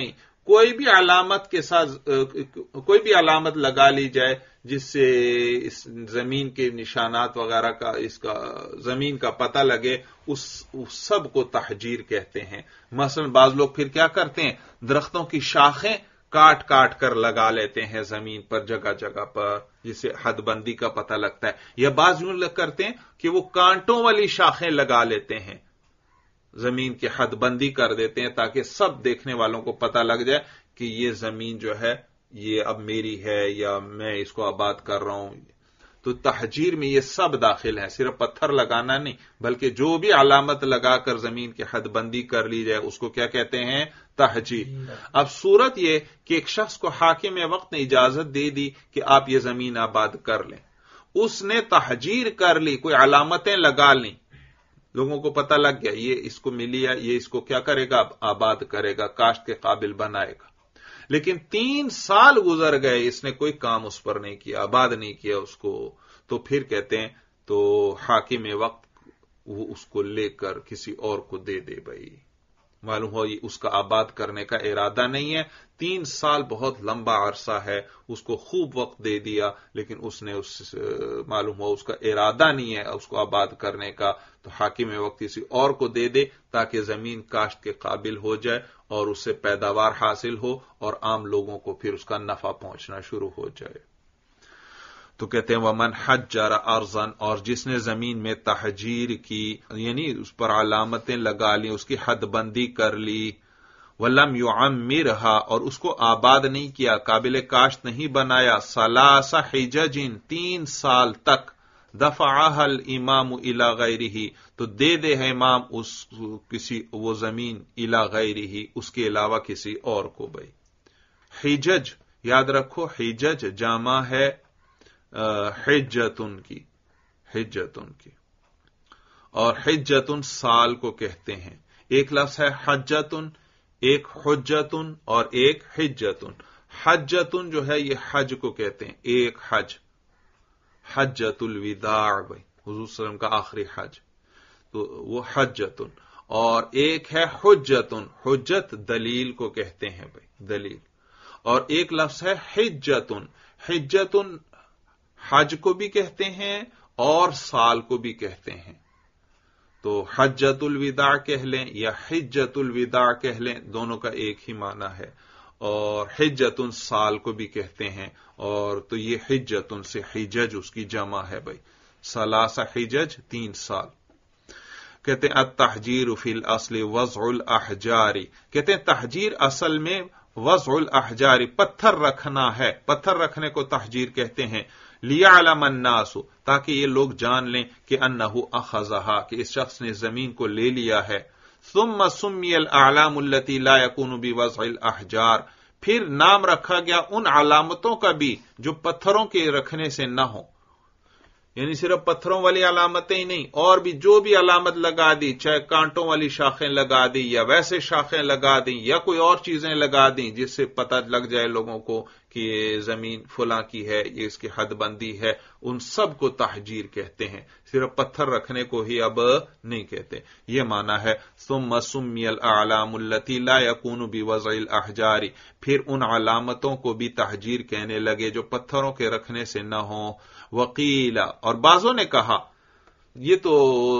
کوئی بھی علامت کے ساتھ کوئی بھی علامت لگا لی جائے جس سے اس زمین کے نشانات وغیرہ کا اس کا زمین کا پتہ لگے، اس سب کو تحجیر کہتے ہیں۔ مثلا بعض لوگ پھر کیا کرتے ہیں، درختوں کی شاخیں کاٹ کاٹ کر لگا لیتے ہیں زمین پر جگہ جگہ پر، جس سے حد بندی کا پتہ لگتا ہے۔ یا بعض یوں کرتے ہیں کہ وہ کانٹوں والی شاخیں لگا لیتے ہیں، زمین کی حد بندی کر دیتے ہیں تاکہ سب دیکھنے والوں کو پتہ لگ جائے کہ یہ زمین جو ہے یہ اب میری ہے یا میں اس کو آباد کر رہا ہوں۔ تو تحجیر میں یہ سب داخل ہیں، صرف پتھر لگانا نہیں بلکہ جو بھی علامت لگا کر زمین کی حد بندی کر لی جائے اس کو کیا کہتے ہیں، تحجیر۔ اب صورت یہ کہ ایک شخص کو حاکم وقت نے اجازت دے دی کہ آپ یہ زمین آباد کر لیں، اس نے تحجیر کر لی، کوئی علامتیں لگا لیں، لوگوں کو پتہ لگ گیا یہ اس کو ملی ہے، یہ اس کو کیا کرے گا، آباد کرے گا، کاشت کے قابل بنائے گا۔ لیکن 3 سال گزر گئے، اس نے کوئی کام اس پر نہیں کیا، آباد نہیں کیا اس کو، تو پھر کہتے ہیں تو حاکم وقت وہ اس کو لے کر کسی اور کو دے دے۔ بھائی معلوم ہو یہ اس کا آباد کرنے کا ارادہ نہیں ہے، 3 سال بہت لمبا عرصہ ہے، اس کو خوب وقت دے دیا لیکن اس نے معلوم ہو اس کا ارادہ نہیں ہے اس کو آباد کرنے کا، تو حاکم وقت کسی اور کو دے دے تاکہ زمین کاشت کے قابل ہو جائے اور اس سے پیداوار حاصل ہو اور عام لوگوں کو پھر اس کا نفع پہنچنا شروع ہو جائے۔ تو کہتے ہیں ومن حجر ارضا، اور جس نے زمین میں تحجیر کی یعنی اس پر علامتیں لگا لی، اس کی حد بندی کر لی، ولم یعمرھا، اور اس کو آباد نہیں کیا، قابل کاشت نہیں بنایا، 3 حجج، 3 سال تک، دفعها الامام الی غیرہ، تو دے دے ہے امام اس کسی وہ زمین الی غیرہ، اس کے علاوہ کسی اور کو۔ بھائی حجج یاد رکھو، حجج جامع ہے حجتن کی، حجتن کی، اور حجتن سال کو کہتے ہیں۔ ایک لفظ ہے حجتن، ایک حجتن اور ایک حجتن۔ حجتن جو ہے یہ حج کو کہتے ہیں، ایک حج، حجت الوداع، بھائی حضور صلی اللہ علیہ وسلم کا آخری حج، تو وہ حجتن۔ اور ایک ہے حجتن، حجت دلیل کو کہتے ہیں، بھائی دلیل۔ اور ایک لفظ ہے حجتن، حجتن حج کو بھی کہتے ہیں اور سال کو بھی کہتے ہیں، تو حجت الوداع کہہ لیں یا حجت الوداع کہہ لیں، دونوں کا ایک ہی معنی ہے۔ اور حجتن سال کو بھی کہتے ہیں، اور تو یہ حجتن سے حجج اس کی جمع ہے، بھائی 3 حجج 3 سال۔ کہتے ہیں التحجیر فی الاصل وضع الاحجار، کہتے ہیں تحجیر اصل میں وضع الاحجار پتھر رکھنا ہے، پتھر رکھنے کو تحجیر کہتے ہیں۔ لیعلم الناس، تاکہ یہ لوگ جان لیں کہ انہ اخذھا، کہ اس شخص نے زمین کو لے لیا ہے۔ ثم سمی الاعلام التي لا يكون بوضع الاحجار، پھر نام رکھا گیا ان علامتوں کا بھی جو پتھروں کے رکھنے سے نہ ہو، یعنی صرف پتھروں والی علامتیں ہی نہیں، اور بھی جو بھی علامت لگا دی، چاہے کانٹوں والی شاخیں لگا دی یا ویسے شاخیں لگا دی یا کوئی اور چیزیں لگا دی جس سے پتہ لگ جائے لوگوں کو کہ یہ زمین فلاں کی ہے، یہ اس کی حد بندی ہے، ان سب کو تحجیر کہتے ہیں، صرف پتھر رکھنے کو ہی اب نہیں کہتے۔ یہ معنی ہے ثم سمی الاعلام التي لا يكون بوضع الاحجار، پھر ان علامتوں کو بھی تحجیر کہنے لگے جو پتھروں کے رکھنے سے نہ ہوں۔ وقیل، اور بعضوں نے کہا، یہ تو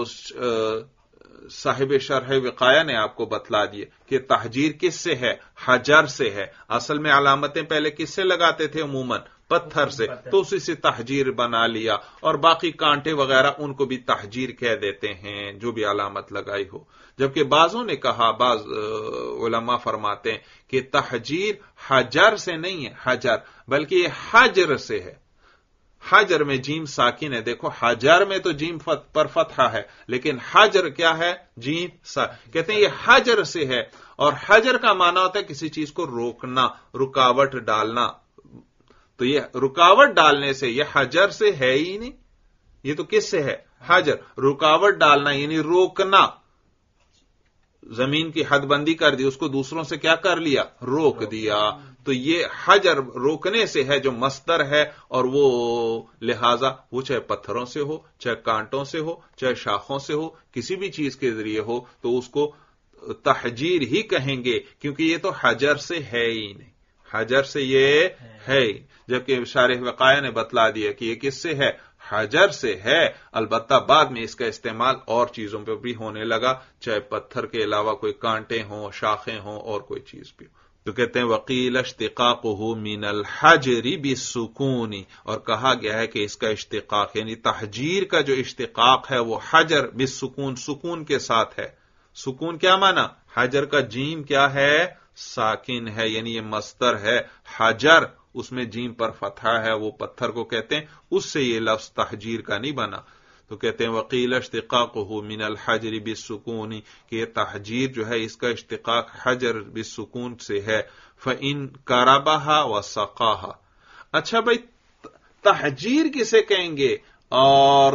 صاحب شرح وقایہ نے آپ کو بتلا دیے کہ تحجیر کس سے ہے، حجر سے ہے۔ اصل میں علامتیں پہلے کس سے لگاتے تھے، عموماً پتھر سے، تو اسی سے تحجیر بنا لیا، اور باقی کانٹے وغیرہ ان کو بھی تحجیر کہہ دیتے ہیں جو بھی علامت لگائی ہو۔ جبکہ بعضوں نے کہا، بعض علماء فرماتے ہیں کہ تحجیر حجر سے نہیں ہے، حجر، بلکہ یہ حجر سے ہے۔ حجر میں جیم ساکن ہے، دیکھو حجر میں تو جیم پر فتحہ ہے، لیکن حجر کیا ہے، جیم کہتے ہیں یہ حجر سے ہے، اور حجر کا معنی ہوتا ہے کسی چیز کو روکنا، رکاوٹ ڈالنا، تو یہ رکاوٹ ڈالنے سے، یہ حجر سے ہے ہی نہیں، یہ تو کس سے ہے، حجر، رکاوٹ ڈالنا یعنی روکنا، زمین کی حد بندی کر دی، اس کو دوسروں سے کیا کر لیا، روک دیا، تو یہ حجر روکنے سے ہے جو مصدر ہے، اور وہ لہذا وہ چاہے پتھروں سے ہو، چاہے کانٹوں سے ہو، چاہے شاخوں سے ہو، کسی بھی چیز کے ذریعے ہو، تو اس کو تحجیر ہی کہیں گے کیونکہ یہ تو حجر سے ہے ہی نہیں، حجر سے یہ ہے ہی، جبکہ شارح وقایہ نے بتلا دیا کہ یہ کس سے ہے، حجر سے ہے، البتہ بعد میں اس کا استعمال اور چیزوں پہ بھی ہونے لگا، چاہے پتھر کے علاوہ کوئی کانٹے ہوں، شاخیں ہوں، اور کوئی چیز بھی ہو۔ تو کہتے ہیں وقیل اشتقاقہ من الحجر بالسکون، اور کہا گیا ہے کہ اس کا اشتقاق یعنی تحجیر کا جو اشتقاق ہے وہ حجر بالسکون، سکون کے ساتھ ہے۔ سکون کیا معنی؟ حجر کا جیم کیا ہے؟ ساکن ہے، یعنی یہ مصدر ہے حجر، اس میں جیم پر فتحہ ہے، وہ پتھر کو کہتے ہیں، اس سے یہ لفظ تحجیر کا نہیں بنا۔ تو کہتے ہیں وقیل اشتقاقہ من الحجر بالسکون، کہ یہ تحجیر جو ہے اس کا اشتقاق حجر بالسکون سے ہے۔ فإن کربھا وسقاھا، اچھا بھائی تحجیر کسے کہیں گے اور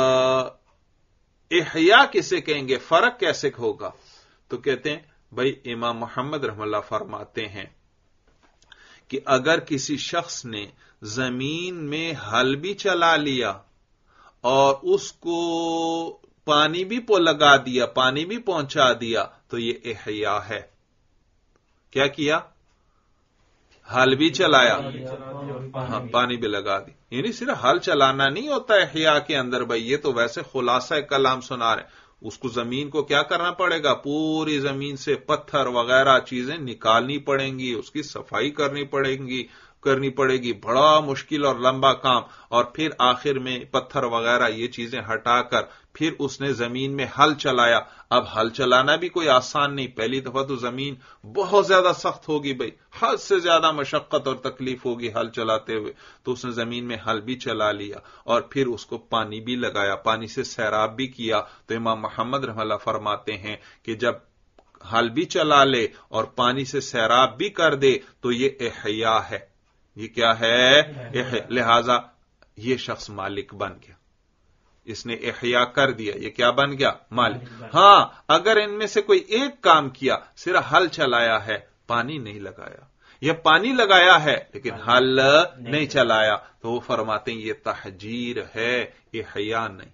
احیاء کسے کہیں گے، فرق کیسے ہوگا؟ تو کہتے ہیں بھائی امام محمد رحمہ اللہ فرماتے ہیں کہ اگر کسی شخص نے زمین میں ہل بھی چلا لیا اور اس کو پانی بھی لگا دیا، پانی بھی پہنچا دیا، تو یہ احیاء ہے۔ کیا کیا؟ ہل بھی چلایا، ہاں پانی بھی لگا دی، یعنی صرف ہل چلانا نہیں ہوتا احیاء کے اندر بھائی، یہ تو ویسے خلاصہ کلام سنا رہے، اس کو زمین کو کیا کرنا پڑے گا، پوری زمین سے پتھر وغیرہ چیزیں نکالنی پڑیں گی، اس کی صفائی کرنی پڑے گی، بڑا مشکل اور لمبا کام، اور پھر آخر میں پتھر وغیرہ یہ چیزیں ہٹا کر پھر اس نے زمین میں ہل چلایا۔ اب ہل چلانا بھی کوئی آسان نہیں، پہلی دفعہ تو زمین بہت زیادہ سخت ہوگی بھائی، حد سے زیادہ مشقت اور تکلیف ہوگی ہل چلاتے ہوئے، تو اس نے زمین میں ہل بھی چلا لیا اور پھر اس کو پانی بھی لگایا، پانی سے سیراب بھی کیا۔ تو امام محمد رحمہ اللہ فرماتے ہیں کہ جب ہل بھی چلا لے اور پانی سے سیراب بھی کر دے تو یہ احیاء ہے، یہ کیا ہے؟ لہذا یہ شخص مالک بن گیا، اس نے احیاء کر دیا، یہ کیا بن گیا؟ مالک۔ ہاں اگر ان میں سے کوئی ایک کام کیا، صرف ہل چلایا ہے، پانی نہیں لگایا، یا پانی لگایا ہے لیکن ہل نہیں چلایا، تو وہ فرماتے ہیں یہ تحجیر ہے، احیاء نہیں،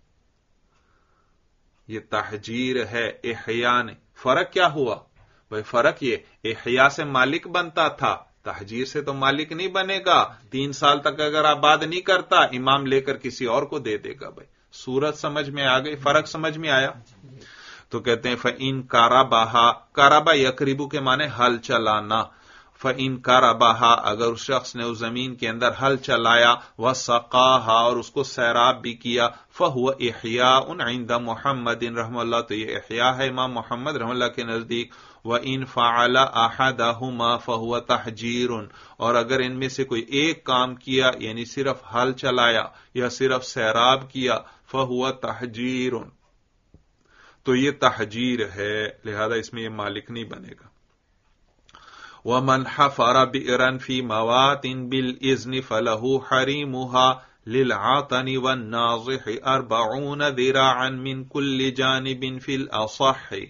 یہ تحجیر ہے، احیاء نہیں۔ فرق کیا ہوا بھائی؟ فرق یہ احیاء سے مالک بنتا تھا، تحجیر سے تو مالک نہیں بنے گا، 3 سال تک اگر آباد نہیں کرتا امام لے کر کسی اور کو دے دے گا بھائی۔ صورت سمجھ میں آ گئی، فرق سمجھ میں آیا؟ تو کہتے ہیں فَإِن كَرَبَهَا، کربا یقربو کے معنی ہل چلانا، فَإِن كَرَبَهَا اگر اس شخص نے اس زمین کے اندر ہل چلایا، وَسَقَاهَا اور اس کو سیراب بھی کیا، فَهُوَ إِحْيَاءٌ عِندَ محمد رحمہ اللہ، تو یہ احیاء ہے امام محمد رحمہ اللہ کے نزدیک۔ وَإِن فَعَلَ أَحَدَهُمَا فَهُوَ تَحْجِيرٌ اور اگر ان میں سے کوئی ایک کام کیا، یعنی صرف ہل چلایا یا صرف سیراب کیا، فَهُوَ تَحْجِيرٌ تو یہ تحجیر ہے، لہذا اس میں یہ مالک نہیں بنے گا۔ وَمَنْ حَفَرَ بِئْرًا فِي مَوَاطٍ بِالْإِذْنِ فَلَهُ حَرِيمُهَا لِلْعَاطَنِ وَالنَّاضِحِ 40 ذِرَاعًا مِنْ كُلِّ جَانِبٍ فِي الْأَصَحِّ۔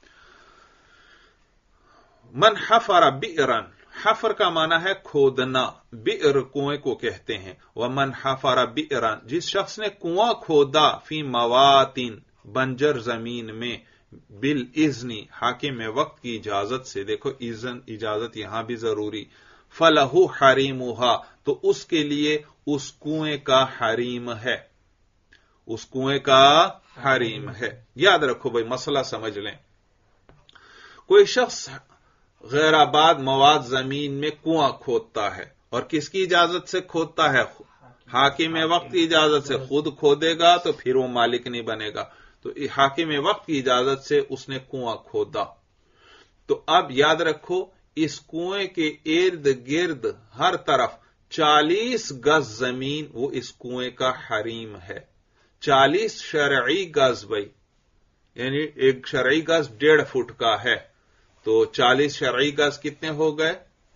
من حفر بئرن، حفر کا معنی ہے کھودنا، بئر کنویں کو کہتے ہیں۔ ومن حفر بئرن جس شخص نے کنواں کھودا، فی مواطن بنجر زمین میں، بالاذن حاکم وقت کی اجازت سے، دیکھو اذن اجازت یہاں بھی ضروری، فلہ حریمھا تو اس کے لیے اس کنویں کا حریم ہے، اس کنویں کا حریم ہے۔ یاد رکھو بھائی مسئلہ سمجھ لیں، کوئی شخص غیر آباد مواد زمین میں کنواں کھودتا ہے، اور کس کی اجازت سے کھودتا ہے؟ حاکم وقت کی اجازت سے۔ خود کھودے گا تو پھر وہ مالک نہیں بنے گا، تو حاکم وقت کی اجازت سے اس نے کنواں کھودا۔ تو اب یاد رکھو اس کنویں کے ارد گرد ہر طرف 40 گز زمین وہ اس کنویں کا حریم ہے۔ 40 شرعی گز بھائی، یعنی ایک شرعی گز 1.5 فٹ کا ہے، تو 40 شرعی گز کتنے ہو گئے؟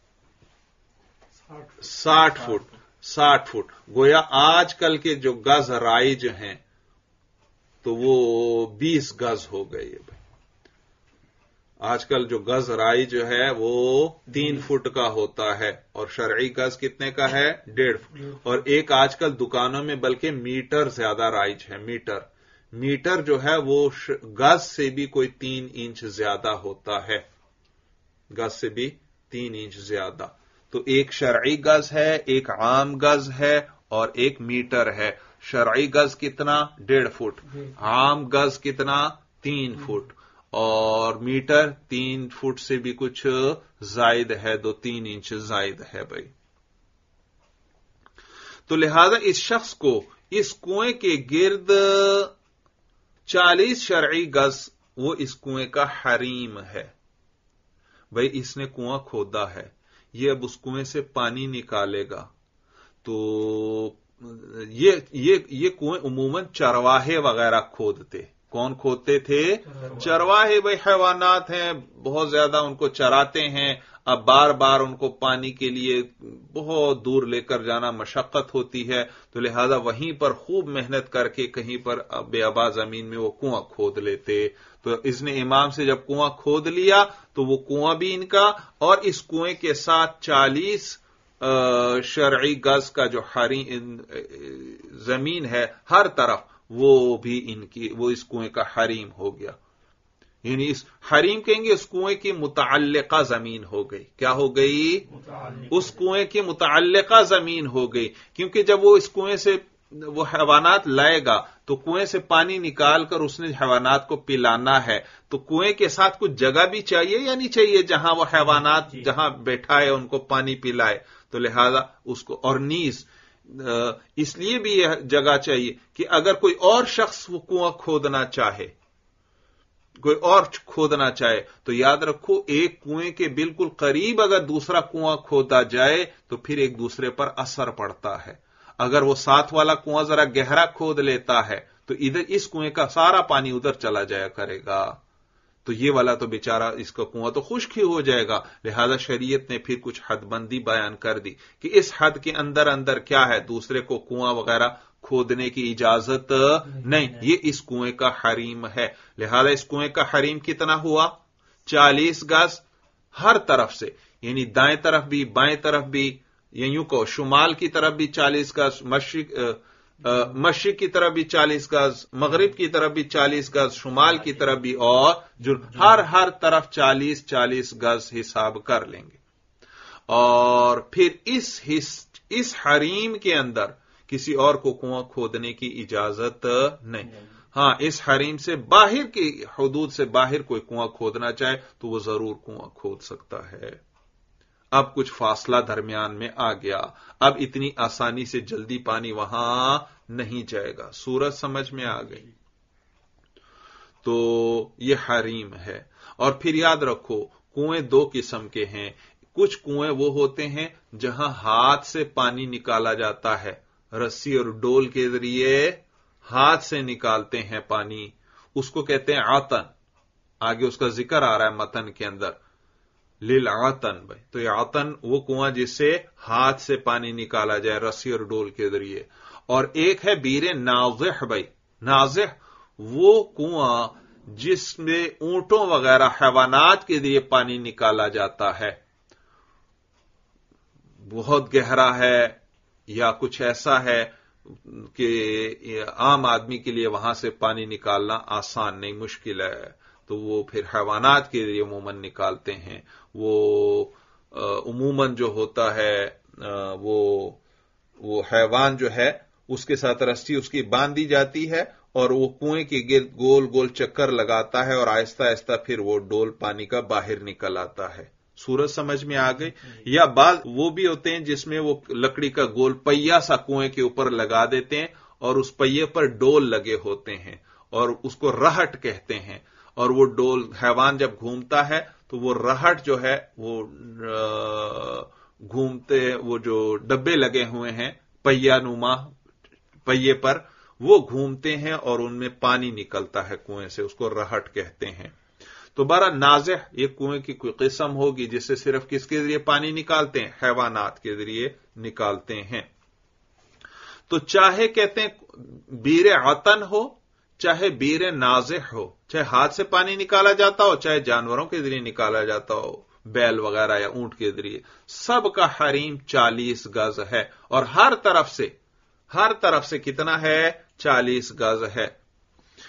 60 فٹ۔ گویا آج کل کے جو گز رائج ہیں تو وہ 20 گز ہو گئے بھائی۔ آج کل جو گز رائج ہے وہ 3 فٹ کا ہوتا ہے، اور شرعی گز کتنے کا ہے؟ 1.5 فٹ۔ اور ایک آج کل دکانوں میں بلکہ میٹر زیادہ رائج ہے، میٹر میٹر جو ہے وہ گز سے بھی کوئی 3 انچ زیادہ ہوتا ہے، گز سے بھی 3 انچ زیادہ. تو ایک شرعی گز ہے، ایک عام گز ہے اور ایک میٹر ہے. شرعی گز کتنا؟ 1.5 فٹ، عام گز کتنا؟ 3 فٹ، اور میٹر 3 فٹ سے بھی کچھ زائد ہے، 2-3 انچ زائد ہے بھائی. تو لہذا اس شخص کو اس کنویں کے گرد 40 شرعی گز وہ اس کنویں کا حریم ہے. بھائی اس نے کنواں کھودا ہے، یہ اب اس کنویں سے پانی نکالے گا، تو یہ کنویں عموماً چرواہے وغیرہ کھودتے. کون کھودتے تھے؟ چرواہے. بھائی حیوانات ہیں، بہت زیادہ ان کو چراتے ہیں، اب بار بار ان کو پانی کے لیے بہت دور لے کر جانا مشقت ہوتی ہے، تو لہذا وہیں پر خوب محنت کر کے کہیں پر بے آباد زمین میں وہ کنواں کھود لیتے. تو اس نے امام سے جب کنواں کھود لیا تو وہ کنواں بھی ان کا، اور اس کنویں کے ساتھ 40 شرعی گز کا جو زمین ہے ہر طرف، وہ بھی ان کی، وہ اس کنویں کا حریم ہو گیا. یعنی اس حریم کہیں گے اس کنویں کی متعلقہ زمین ہو گئی. کیا ہو گئی؟ اس کنویں کی متعلقہ زمین ہو گئی، کیونکہ جب وہ اس کنویں سے وہ حیوانات لائے گا تو کنویں سے پانی نکال کر اس نے حیوانات کو پلانا ہے، تو کنویں کے ساتھ کچھ جگہ بھی چاہیے یا نہیں چاہیے جہاں وہ حیوانات جہاں بیٹھا ہے ان کو پانی پلائے. تو لہذا اس کو، اور نیز اس لیے بھی یہ جگہ چاہیے کہ اگر کوئی اور شخص وہ کنواں کھودنا چاہے، کوئی اور کھودنا چاہے، تو یاد رکھو ایک کنویں کے بالکل قریب اگر دوسرا کنواں کھودا جائے تو پھر ایک دوسرے پر اثر پڑتا ہے. اگر وہ ساتھ والا کنواں ذرا گہرا کھود لیتا ہے تو ادھر اس کنویں کا سارا پانی ادھر چلا جایا کرے گا، تو یہ والا تو بیچارہ اس کا کنواں تو خشک ہی ہو جائے گا. لہذا شریعت نے پھر کچھ حد بندی بیان کر دی کہ اس حد کے اندر اندر کیا ہے، دوسرے کو کنواں وغیرہ کھودنے کی اجازت نہیں، یہ اس کنویں کا حریم ہے. لہذا اس کنویں کا حریم کتنا ہوا؟ 40 گز ہر طرف سے، یعنی دائیں طرف بھی بائیں طرف بھی، یوں کو شمال کی طرف بھی 40 گز، مشرق کی طرف بھی 40 گز، مغرب کی طرف بھی 40 گز، شمال کی طرف بھی، اور ہر طرف 40 گز حساب کر لیں گے. اور پھر اس حریم کے اندر کسی اور کو کنواں کھودنے کی اجازت نہیں. ہاں، اس حریم سے باہر کی حدود سے باہر کوئی کنواں کھودنا چاہے تو وہ ضرور کنواں کھود سکتا ہے. اب کچھ فاصلہ درمیان میں آ گیا، اب اتنی آسانی سے جلدی پانی وہاں نہیں جائے گا. صورت سمجھ میں آ گئی؟ تو یہ حریم ہے. اور پھر یاد رکھو کنویں 2 قسم کے ہیں. کچھ کنویں وہ ہوتے ہیں جہاں ہاتھ سے پانی نکالا جاتا ہے، رسی اور ڈول کے ذریعے ہاتھ سے نکالتے ہیں پانی، اس کو کہتے ہیں آتن. آگے اس کا ذکر آ رہا ہے متن کے اندر، للعتن. بھائی تو یہ آتن وہ کنواں جس سے ہاتھ سے پانی نکالا جائے رسی اور ڈول کے ذریعے. اور ایک ہے بیر نازح. بھائی نازح وہ کنواں جس میں اونٹوں وغیرہ حیوانات کے ذریعے پانی نکالا جاتا ہے، بہت گہرا ہے یا کچھ ایسا ہے کہ عام آدمی کے لیے وہاں سے پانی نکالنا آسان نہیں، مشکل ہے، تو وہ پھر حیوانات کے ذریعے عموماً نکالتے ہیں. وہ عموماً جو ہوتا ہے وہ حیوان جو ہے اس کے ساتھ رسی اس کی باندھی جاتی ہے اور وہ کنویں کے گرد گول گول چکر لگاتا ہے اور آہستہ آہستہ پھر وہ ڈول پانی کا باہر نکل آتا ہے. صورت سمجھ میں آ گئی؟ یا بعض وہ بھی ہوتے ہیں جس میں وہ لکڑی کا گول پہیا سا کنویں کے اوپر لگا دیتے ہیں اور اس پہیے پر ڈول لگے ہوتے ہیں اور اس کو رہٹ کہتے ہیں، اور وہ ڈول حیوان جب گھومتا ہے تو وہ رہٹ جو ہے وہ گھومتے، وہ جو ڈبے لگے ہوئے ہیں پہیا نما پہیے پر، وہ گھومتے ہیں اور ان میں پانی نکلتا ہے کنویں سے، اس کو رہٹ کہتے ہیں. تو بارہ نازح یہ کنویں کی کوئی قسم ہوگی جس سے صرف کس کے ذریعے پانی نکالتے ہیں؟ حیوانات کے ذریعے نکالتے ہیں. تو چاہے کہتے ہیں بیر عطن ہو، چاہے بیر نازح ہو، چاہے ہاتھ سے پانی نکالا جاتا ہو، چاہے جانوروں کے ذریعے نکالا جاتا ہو، بیل وغیرہ یا اونٹ کے ذریعے، سب کا حریم 40 گز ہے. اور ہر طرف سے کتنا ہے؟ 40 گز ہے.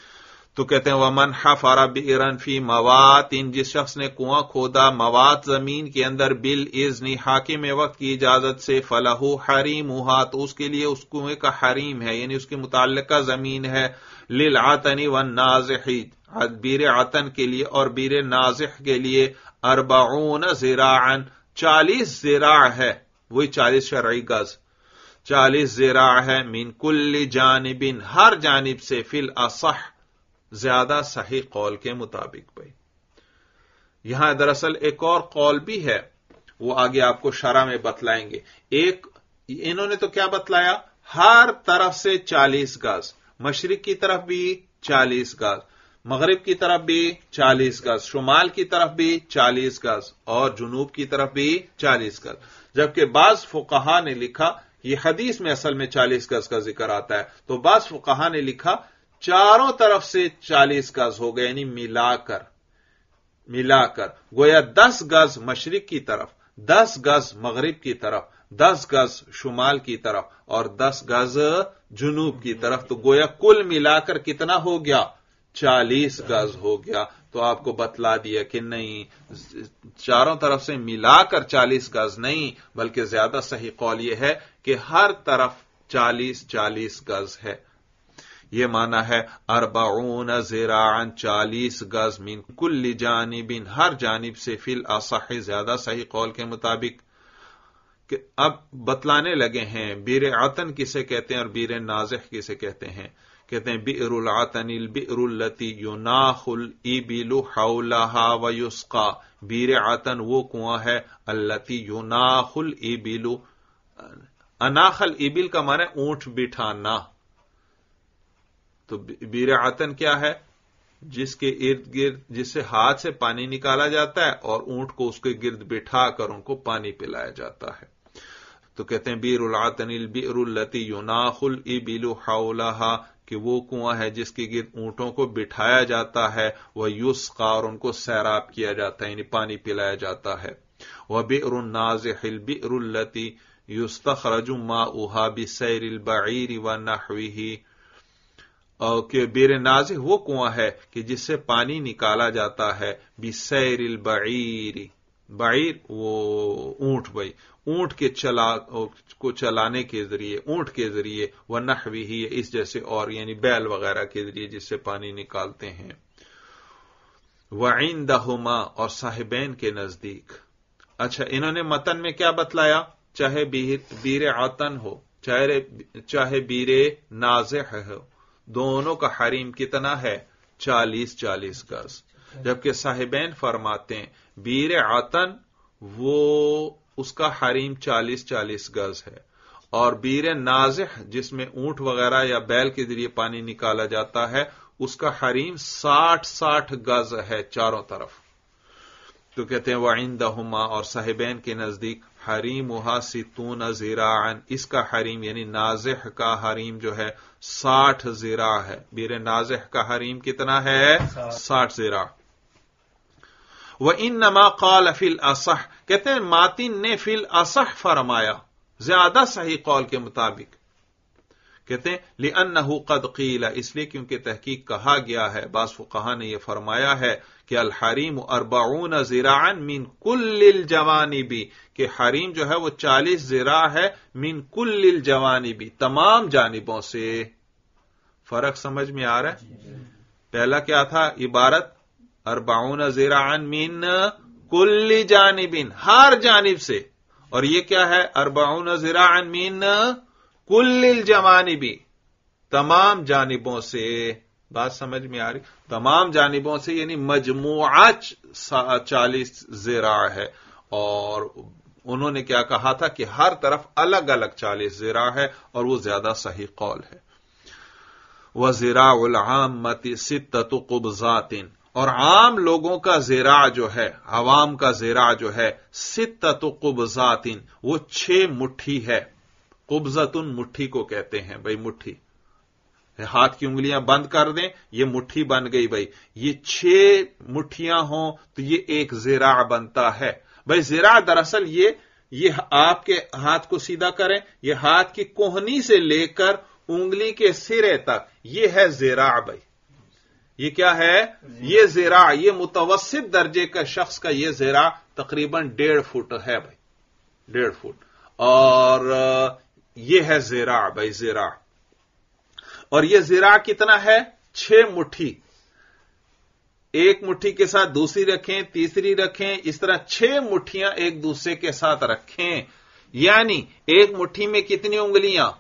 تو کہتے ہیں ومن حفر بئرا فی موات، جس شخص نے کنواں کھودا موات زمین کے اندر بالاذن حاکم وقت کی اجازت سے، فلہ حریمھا، تو اس کے لیے اس کنویں کا حریم ہے، یعنی اس کے متعلقہ زمین ہے، للعتن والنازح، بیر عتن کے لیے اور بیر نازح کے لیے، 40 ذراعا، 40 ذراع ہے، وہی 40 شرعی گز، 40 ذراع ہے، من کل جانب، ہر جانب سے، فی الاصح، زیادہ صحیح قول کے مطابق۔ بھائی یہاں دراصل ایک اور قول بھی ہے، وہ آگے آپ کو شرح میں بتلائیں گے۔ ایک انہوں نے تو کیا بتلایا، ہر طرف سے 40 گز، مشرق کی طرف بھی 40 گز، مغرب کی طرف بھی 40 گز، شمال کی طرف بھی 40 گز، اور جنوب کی طرف بھی 40 گز، جبکہ بعض فقہا نے لکھا، یہ حدیث میں اصل میں 40 گز کا ذکر آتا ہے، تو بعض فقہا نے لکھا چاروں طرف سے 40 گز ہو گئے، یعنی ملا کر گویا 10 گز مشرق کی طرف، 10 گز مغرب کی طرف، 10 گز شمال کی طرف، اور 10 گز جنوب کی طرف، تو گویا کل ملا کر کتنا ہو گیا، 40 گز ہو گیا۔ تو آپ کو بتلا دیا کہ نہیں، چاروں طرف سے ملا کر 40 گز نہیں، بلکہ زیادہ صحیح قول یہ ہے کہ ہر طرف 40 گز ہے۔ یہ معنی ہے 40 ذراعا، 40 گز، من کل جانب، ہر جانب سے، فی الاصح، زیادہ صحیح قول کے مطابق۔ کہ اب بتلانے لگے ہیں بیر عتن کسے کہتے ہیں اور بیر نازح کسے کہتے ہیں۔ کہتے ہیں بئر العتن البئر التي يناخ الابل حولها ويسقى، بیر عتن وہ کنواں ہے، التي يناخ الابل، اناخ الابل کا معنی اونٹ بٹھانا، تو بیر عتن کیا ہے، جس کے ارد گرد، جس سے ہاتھ سے پانی نکالا جاتا ہے اور اونٹ کو اس کے گرد بٹھا کر ان کو پانی پلایا جاتا ہے۔ تو کہتے ہیں بیر العتن البئر التي يناخ الابل حولها، کہ وہ کنواں ہے جس کے گرد اونٹوں کو بٹھایا جاتا ہے، ویسقى، اور ان کو سیراب کیا جاتا ہے، یعنی پانی پلایا جاتا ہے۔ وبئر النازح البئر التي يستخرج ماؤها بسير البعير ونحوه، اور کہ بیر نازح وہ کنواں ہے کہ جس سے پانی نکالا جاتا ہے، بسیر البعیر، بعیر وہ اونٹ، بھائی اونٹ کے کو چلانے کے ذریعے، اونٹ کے ذریعے، ونحوہ، اس جیسے، اور یعنی بیل وغیرہ کے ذریعے جس سے پانی نکالتے ہیں۔ وعندہما، اور صاحبین کے نزدیک۔ اچھا، انہوں نے متن میں کیا بتلایا، چاہے بیر عتن ہو چاہے بیر نازح ہو، دونوں کا حریم کتنا ہے، 40 گز، جبکہ صاحبین فرماتے ہیں بیر عتن وہ اس کا حریم 40 گز ہے، اور بیر نازح جس میں اونٹ وغیرہ یا بیل کے ذریعے پانی نکالا جاتا ہے، اس کا حریم 60 گز ہے چاروں طرف۔ تو کہتے ہیں وعندہما، اور صاحبین کے نزدیک، حریمھا 60 ذراعا، اس کا حریم یعنی نازح کا حریم جو ہے 60 ذراع ہے۔ بیر نازح کا حریم کتنا ہے، 60 ذراع۔ وَإِنَّمَا قَالَ فِي الْأَصَحِّ، کہتے ہیں ماتن نے فی الاصح فرمایا، زیادہ صحیح قول کے مطابق۔ کہتے ہیں لِأَنَّهُ قَدْ قِيلَ، اس لیے کیونکہ تحقیق کہا گیا ہے، بعض فقہا نے یہ فرمایا ہے کہ الحریم 40 ذراعا من کل الجوانب، کہ حریم جو ہے وہ 40 ذراع ہے، من کل الجوانب، تمام جانبوں سے۔ فرق سمجھ میں آ رہا ہے؟ پہلا کیا تھا عبارت، 40 ذراعا من کل جانب، ہر جانب سے، اور یہ کیا ہے، 40 ذراعا من کل الجوانب، تمام جانبوں سے۔ بات سمجھ میں آ رہی؟ تمام جانبوں سے یعنی مجموعہ 40 ذراع ہے، اور انہوں نے کیا کہا تھا کہ ہر طرف الگ الگ 40 ذراع ہے، اور وہ زیادہ صحیح قول ہے۔ وَذِرَاعُ الْعَامَّةِ 6 قُبْضَاتٍ، اور عام لوگوں کا ذراع جو ہے، عوام کا ذراع جو ہے، 6 قُبْضَاتٍ، وہ 6 مٹھی ہے۔ قبضتن مٹھی کو کہتے ہیں، بھائی مٹھی، ہاتھ کی انگلیاں بند کر دیں، یہ مٹھی بن گئی، بھائی یہ 6 مٹھیاں ہوں تو یہ ایک ذراع بنتا ہے۔ بھائی ذراع دراصل یہ آپ کے ہاتھ کو سیدھا کریں، یہ ہاتھ کی کوہنی سے لے کر انگلی کے سرے تک، یہ ہے ذراع، بھائی یہ کیا ہے؟ یہ ذراع، یہ متوسط درجے کا شخص کا یہ ذراع تقریباً 1.5 فٹ ہے بھائی، 1.5 فٹ، اور یہ ہے ذراع بھائی، ذراع. اور یہ ذراع کتنا ہے؟ 6 مٹھی. ایک مٹھی کے ساتھ دوسری رکھیں، تیسری رکھیں، اس طرح 6 مٹھیاں ایک دوسرے کے ساتھ رکھیں. یعنی ایک مٹھی میں کتنی انگلیاں؟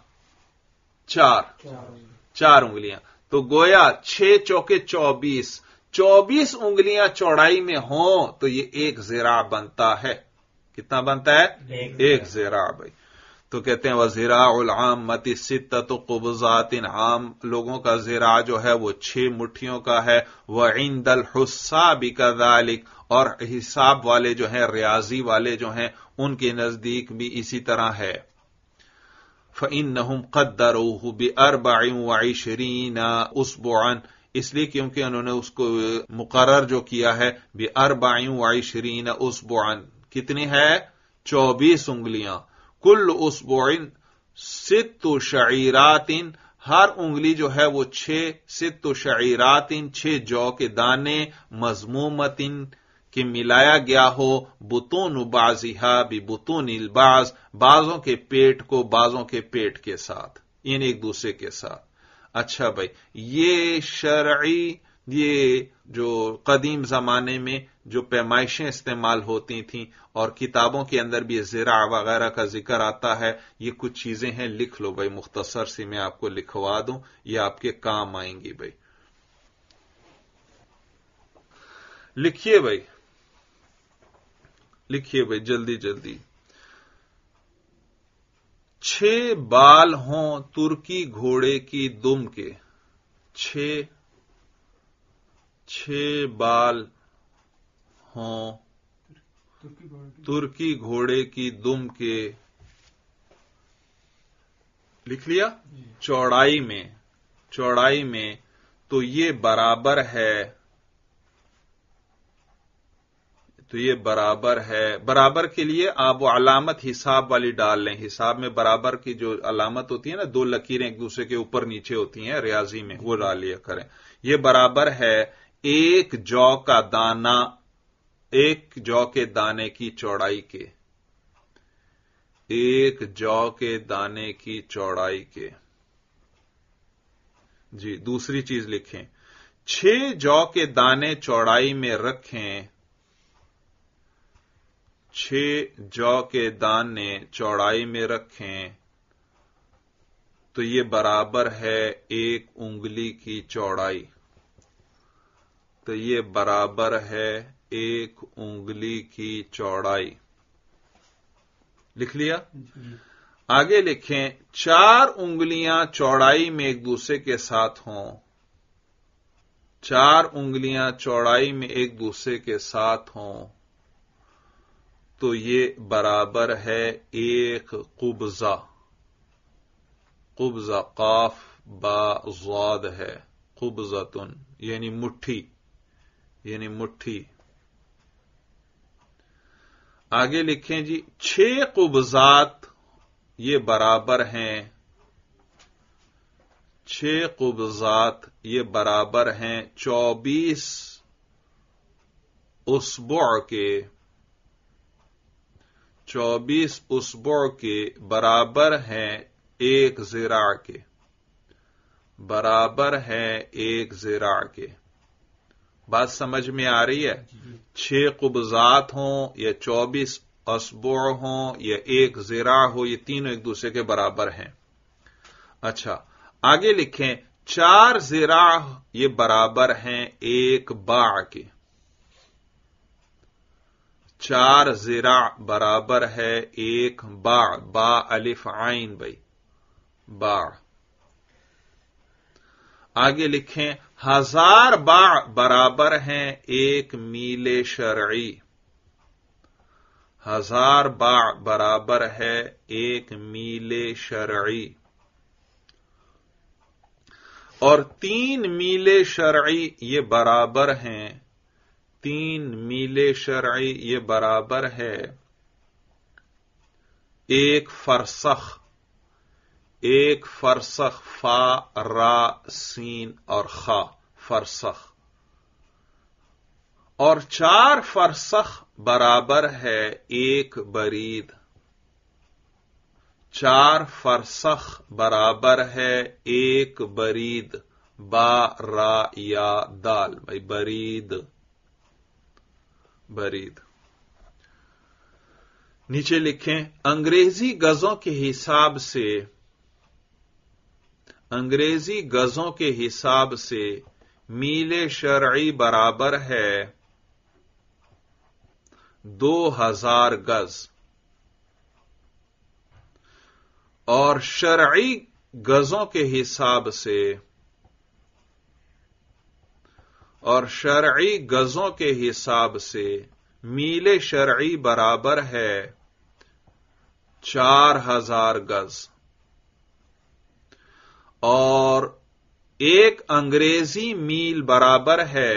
4 انگلیاں. تو گویا 6 چوکے 24 انگلیاں چوڑائی میں ہوں تو یہ ایک ذراع بنتا ہے. کتنا بنتا ہے؟ ایک ذراع بھائی. تو کہتے ہیں وَذِرَاعُ الْعَامَّةِ سِتَّةُ قُبْضَاتٍ، عام لوگوں کا ذراع جو ہے وہ 6 مٹھیوں کا ہے. وَعِندَ الْحُسَّابِ كَذَلِكَ، اور حساب والے جو ہیں، ریاضی والے جو ہیں، ان کے نزدیک بھی اسی طرح ہے. فَإِنَّهُمْ قَدَّرُوهُ ب24 أُسْبُوعًا، اس لیے کیونکہ انہوں نے اس کو مقرر جو کیا ہے ب24 أُسْبُوعًا، کتنی ہے؟ 24 انگلیاں. کل اصبع 6 شعیرات، ہر انگلی جو ہے وہ 6 شعیرات، 6 جو کے دانے، مضمومت کہ ملایا گیا ہو، بطون بعضها ببطون البعض، بعضوں کے پیٹ کو بعضوں کے پیٹ کے ساتھ، یعنی ایک دوسرے کے ساتھ. اچھا بھائی، یہ شرعی، یہ جو قدیم زمانے میں جو پیمائشیں استعمال ہوتی تھیں اور کتابوں کے اندر بھی ذراع وغیرہ کا ذکر آتا ہے، یہ کچھ چیزیں ہیں، لکھ لو بھائی، مختصر سی میں آپ کو لکھوا دوں، یہ آپ کے کام آئیں گی بھائی. لکھیے بھائی، لکھیے بھائی، جلدی جلدی. 6 بال ہوں ترکی گھوڑے کی دم کے، 6 بال ہوں ترکی گھوڑے کی دم کے، لکھ لیا، چوڑائی میں تو یہ برابر ہے، برابر کے لیے آپ وہ علامت حساب والی ڈال لیں. حساب میں برابر کی جو علامت ہوتی ہے نا، 2 لکیریں ایک دوسرے کے اوپر نیچے ہوتی ہیں ریاضی میں، وہ ڈال لیا کریں. یہ برابر ہے 1 جو کا دانہ، 1 جو کے دانے کی چوڑائی کے، 1 جو کے دانے کی چوڑائی کے. جی دوسری چیز لکھیں، 6 جو کے دانے چوڑائی میں رکھیں، 6 جو کے دانے چوڑائی میں رکھیں تو یہ برابر ہے 1 انگلی کی چوڑائی. تو یہ برابر ہے 1 انگلی کی چوڑائی. لکھ لیا؟ آگے لکھیں 4 انگلیاں چوڑائی میں ایک دوسرے کے ساتھ ہوں، 4 انگلیاں چوڑائی میں ایک دوسرے کے ساتھ ہوں تو یہ برابر ہے 1 قبضہ. قبضہ قاف با ضاد ہے، قبضتن یعنی مٹھی، آگے لکھیں جی 6 قبضات یہ برابر ہیں، 6 قبضات یہ برابر ہیں 24 اصبع کے، 24 اصبع کے برابر ہیں 1 ذراع کے، برابر ہیں 1 ذراع کے. بات سمجھ میں آ رہی ہے؟ 6 قبضات ہوں یا 24 اصبع ہوں یا 1 ذراع ہو، یہ تینوں ایک دوسرے کے برابر ہیں. اچھا آگے لکھیں 4 ذراع یہ برابر ہیں 1 باع کے، 4 ذراع برابر ہے 1 باع، با الف عین بھائی، باع. آگے لکھیں 1000 باع برابر ہیں 1 میل شرعی، 1000 باع برابر ہے 1 میل شرعی. اور 3 میل شرعی یہ برابر ہیں، 3 میل شرعی یہ برابر ہے 1 فرسخ، 1 فرسخ، فا را سین اور خا، فرسخ. اور 4 فرسخ برابر ہے 1 برید. 4 فرسخ برابر ہے 1 برید. با را یا دال بھائی برید. برید. نیچے لکھیں انگریزی گزوں کے حساب سے میل شرعی برابر ہے 2000 گز اور شرعی گزوں کے حساب سے میل شرعی برابر ہے 4000 گز اور 1 انگریزی میل برابر ہے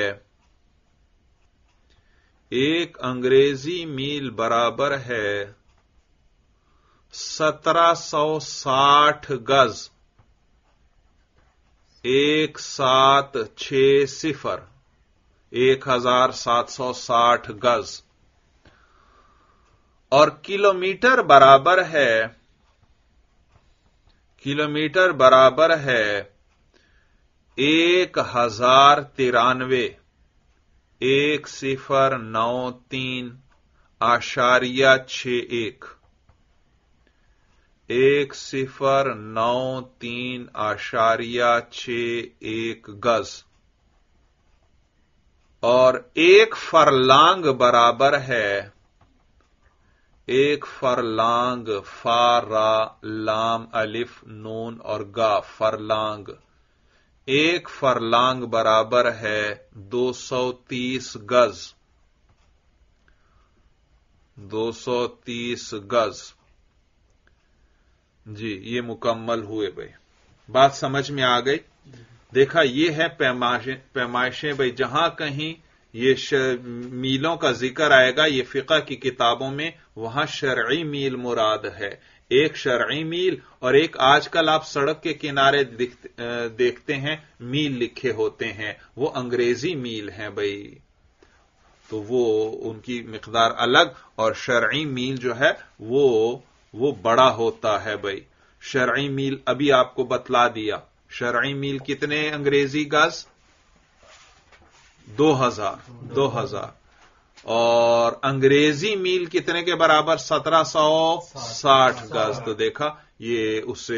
1760 گز. 1760 1760 گز اور کلومیٹر برابر ہے 1093 1093.61 1093.61 گز اور 1 فرلانگ برابر ہے 1 فرلانگ فا را لام الف نون اور گا فرلانگ 1 فرلانگ برابر ہے 230 گز 230 گز. جی یہ مکمل ہوئے بھائی. بات سمجھ میں آ گئی. دیکھا یہ ہے پیمائشیں بھائی. جہاں کہیں یہ میلوں کا ذکر آئے گا یہ فقہ کی کتابوں میں وہاں شرعی میل مراد ہے. ایک شرعی میل اور ایک آج کل آپ سڑک کے کنارے دیکھتے ہیں میل لکھے ہوتے ہیں وہ انگریزی میل ہیں بھائی. تو وہ ان کی مقدار الگ اور شرعی میل جو ہے وہ بڑا ہوتا ہے بھائی. شرعی میل ابھی آپ کو بتلا دیا. شرعی میل کتنے انگریزی گز 2000 اور انگریزی میل کتنے کے برابر 1760 گز. تو دیکھا یہ اس سے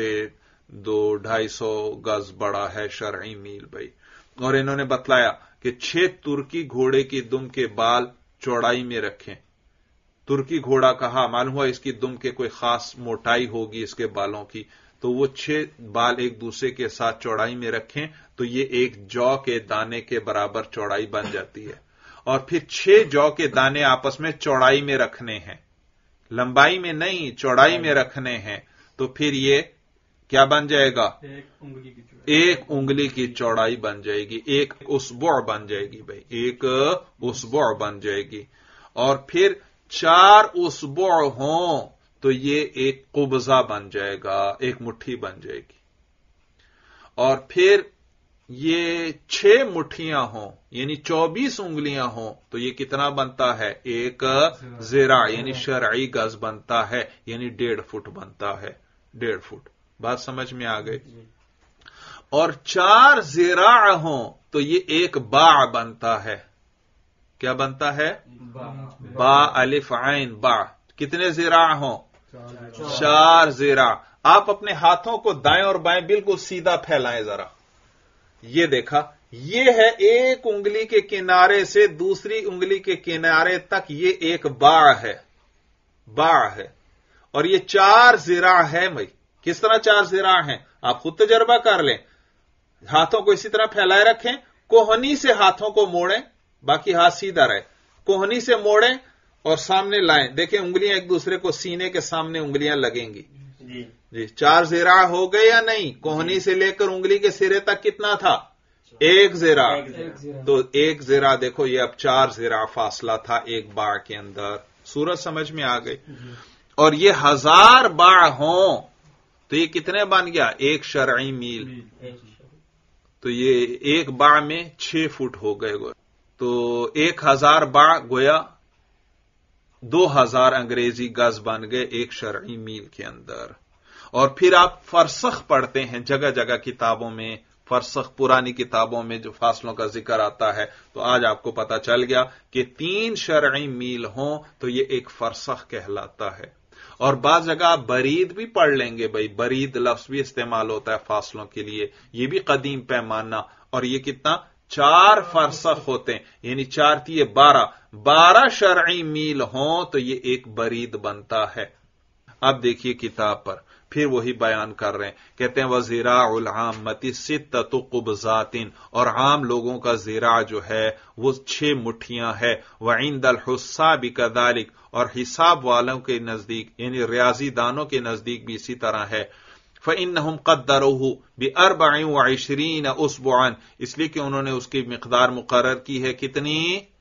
200-250 گز بڑا ہے شرعی میل بھائی. اور انہوں نے بتلایا کہ 6 ترکی گھوڑے کی دم کے بال چوڑائی میں رکھیں. ترکی گھوڑا کہا معلوم ہوا اس کی دم کے کوئی خاص موٹائی ہوگی اس کے بالوں کی. تو وہ 6 بال ایک دوسرے کے ساتھ چوڑائی میں رکھیں تو یہ ایک جو کے دانے کے برابر چوڑائی بن جاتی ہے. اور پھر 6 جو کے دانے آپس میں چوڑائی میں رکھنے ہیں, لمبائی میں نہیں چوڑائی میں رکھنے ہیں. تو پھر یہ کیا بن جائے گا؟ ایک انگلی کی چوڑائی بن جائے گی, ایک اسبوع بن جائے گی بھائی, ایک اسبوع بن جائے گی. اور پھر 4 اسبوع ہوں تو یہ ایک قبضہ بن جائے گا, ایک مٹھی بن جائے گی. اور پھر یہ 6 مٹھیاں ہوں یعنی 24 انگلیاں ہوں تو یہ کتنا بنتا ہے؟ ایک ذراع یعنی شرعی گز بنتا ہے, یعنی 1.5 فٹ بنتا ہے, 1.5 فٹ. بات سمجھ میں آ گئی. اور 4 ذراع ہوں تو یہ ایک باع بنتا ہے. کیا بنتا ہے؟ با الف عین با. کتنے ذراع ہوں؟ 4 ذراع. آپ اپنے ہاتھوں کو دائیں اور بائیں بالکل سیدھا پھیلائیں ذرا. یہ دیکھا یہ ہے ایک انگلی کے کنارے سے دوسری انگلی کے کنارے تک یہ ایک باع ہے, باع ہے. اور یہ 4 ذراع ہے بھائی. کس طرح 4 ذراع ہیں آپ خود تجربہ کر لیں. ہاتھوں کو اسی طرح پھیلائے رکھیں, کوہنی سے ہاتھوں کو موڑیں, باقی ہاتھ سیدھا رہے. کوہنی سے موڑیں اور سامنے لائیں. دیکھیں انگلیاں ایک دوسرے کو سینے کے سامنے انگلیاں لگیں گی. جی 4 ذراع ہو گئے یا نہیں؟ کوہنی سے لے کر انگلی کے سرے تک کتنا تھا؟ 1 ذراع. تو 1 ذراع دیکھو یہ اب 4 ذراع فاصلہ تھا ایک باع کے اندر. صورت سمجھ میں آ گئی. اور یہ 1000 باع ہوں تو یہ کتنے بن گیا؟ ایک شرعی میل. تو یہ ایک باع میں 6 فٹ ہو گئے. تو 1000 با گویا 2000 انگریزی گز بن گئے ایک شرعی میل کے اندر. اور پھر آپ فرسخ پڑھتے ہیں جگہ جگہ کتابوں میں، فرسخ پرانی کتابوں میں جو فاصلوں کا ذکر آتا ہے، تو آج آپ کو پتا چل گیا کہ 3 شرعی میل ہوں تو یہ ایک فرسخ کہلاتا ہے. اور بعض جگہ آپ برید بھی پڑھ لیں گے، بھائی برید لفظ بھی استعمال ہوتا ہے فاصلوں کے لیے، یہ بھی قدیم پیمانہ. اور یہ کتنا؟ 4 فرسخ ہوتے ہیں، یعنی 4 تھی 12 شرعی میل ہوں تو یہ ایک برید بنتا ہے. اب دیکھیے کتاب پر پھر وہی بیان کر رہے ہیں، کہتے ہیں وَزِرَاعُ الْعَامَّةِ 6 قُبْضَاتٍ، اور عام لوگوں کا زراع جو ہے وہ 6 مٹھیاں ہے. وَعِندَ الْحُسَّابِ كَذَلِكَ، اور حساب والوں کے نزدیک یعنی ریاضی دانوں کے نزدیک بھی اسی طرح ہے. فَإِنَّهُمْ قَدَّرُوهُ ب24 أُسْبُوعًا، اس لیے کہ انہوں نے اس کی مقدار مقرر کی ہے کتنی؟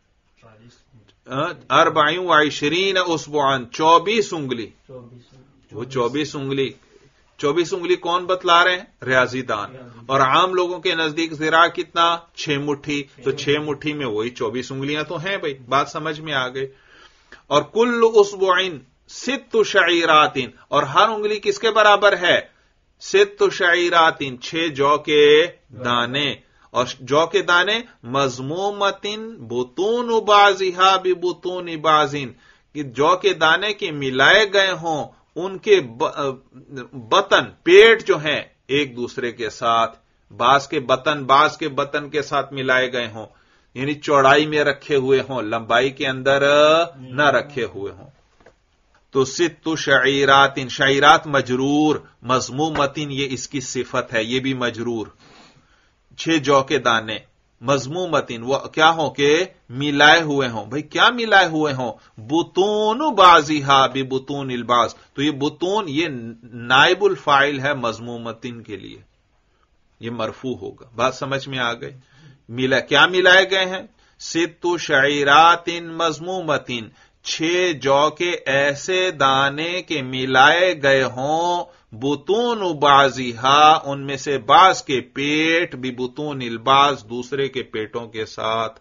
24 أسبوعًا، 24 انگلی. وہ 24 انگلی کون بتلا رہے ہیں؟ ریاضی دان. اور عام لوگوں کے نزدیک زراع کتنا؟ 6 مٹھی. تو 6 مٹھی میں وہی 24 انگلیاں تو ہیں بھائی، بات سمجھ میں آ گئی. اور کل اسبوع 6 شعیرات، اور ہر انگلی کس کے برابر ہے؟ 6 شعیرات، 6 جو کے دانے. اور جو کے دانے مضمومۃ بطون بعضها ببطون بعض، کہ جو کے دانے کے ملائے گئے ہوں ان کے بطن پیٹ جو ہیں ایک دوسرے کے ساتھ، بعض کے بطن کے ساتھ ملائے گئے ہوں، یعنی چوڑائی میں رکھے ہوئے ہوں، لمبائی کے اندر نہ رکھے ہوئے ہوں. تو 6 شعیرات، شعیرات مجرور، مضمومتن یہ اس کی صفت ہے، یہ بھی مجرور. 6 جو کے دانے مضمومتن، وہ کیا ہوں کہ ملائے ہوئے ہوں. بھئی کیا ملائے ہوئے ہوں؟ بطون بعضها ببطون البعض. تو یہ بطون یہ نائب الفاعل ہے مضمومتن کے لیے، یہ مرفوع ہوگا. بات سمجھ میں آ گئی؟ کیا ملائے گئے ہیں؟ 6 شعیرات مضمومتن، 6 جو کے ایسے دانے کے ملائے گئے ہوں، بطون بعضها ان میں سے بعض کے پیٹ، ببطون البعض دوسرے کے پیٹوں کے ساتھ.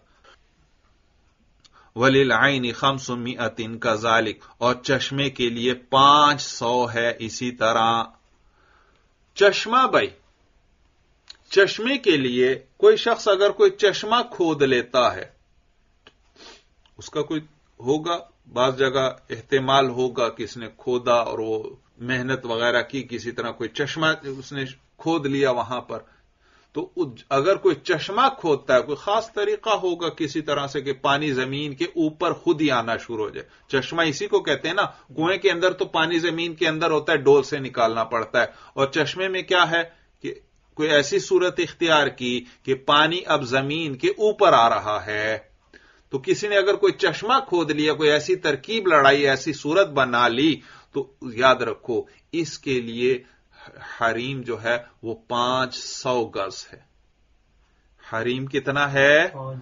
وللعین 500 کذالک، اور چشمے کے لیے 500 ہے اسی طرح. چشمہ بھائی، چشمے کے لیے کوئی شخص اگر کوئی چشمہ کھود لیتا ہے، اس کا کوئی ہوگا، بعض جگہ احتمال ہوگا کہ اس نے کھودا اور وہ محنت وغیرہ کی، کسی طرح کوئی چشمہ اس نے کھود لیا وہاں پر. تو اگر کوئی چشمہ کھودتا ہے، کوئی خاص طریقہ ہوگا کسی طرح سے کہ پانی زمین کے اوپر خود ہی آنا شروع ہو جائے. چشمہ اسی کو کہتے ہیں نا، کنویں کے اندر تو پانی زمین کے اندر ہوتا ہے، ڈول سے نکالنا پڑتا ہے. اور چشمے میں کیا ہے کہ کوئی ایسی صورت اختیار کی کہ پانی اب زمین کے اوپر آ رہا ہے. تو کسی نے اگر کوئی چشمہ کھود لیا، کوئی ایسی ترکیب لڑائی، ایسی صورت بنا لی، تو یاد رکھو اس کے لیے حریم جو ہے وہ 500 گز ہے. حریم کتنا ہے؟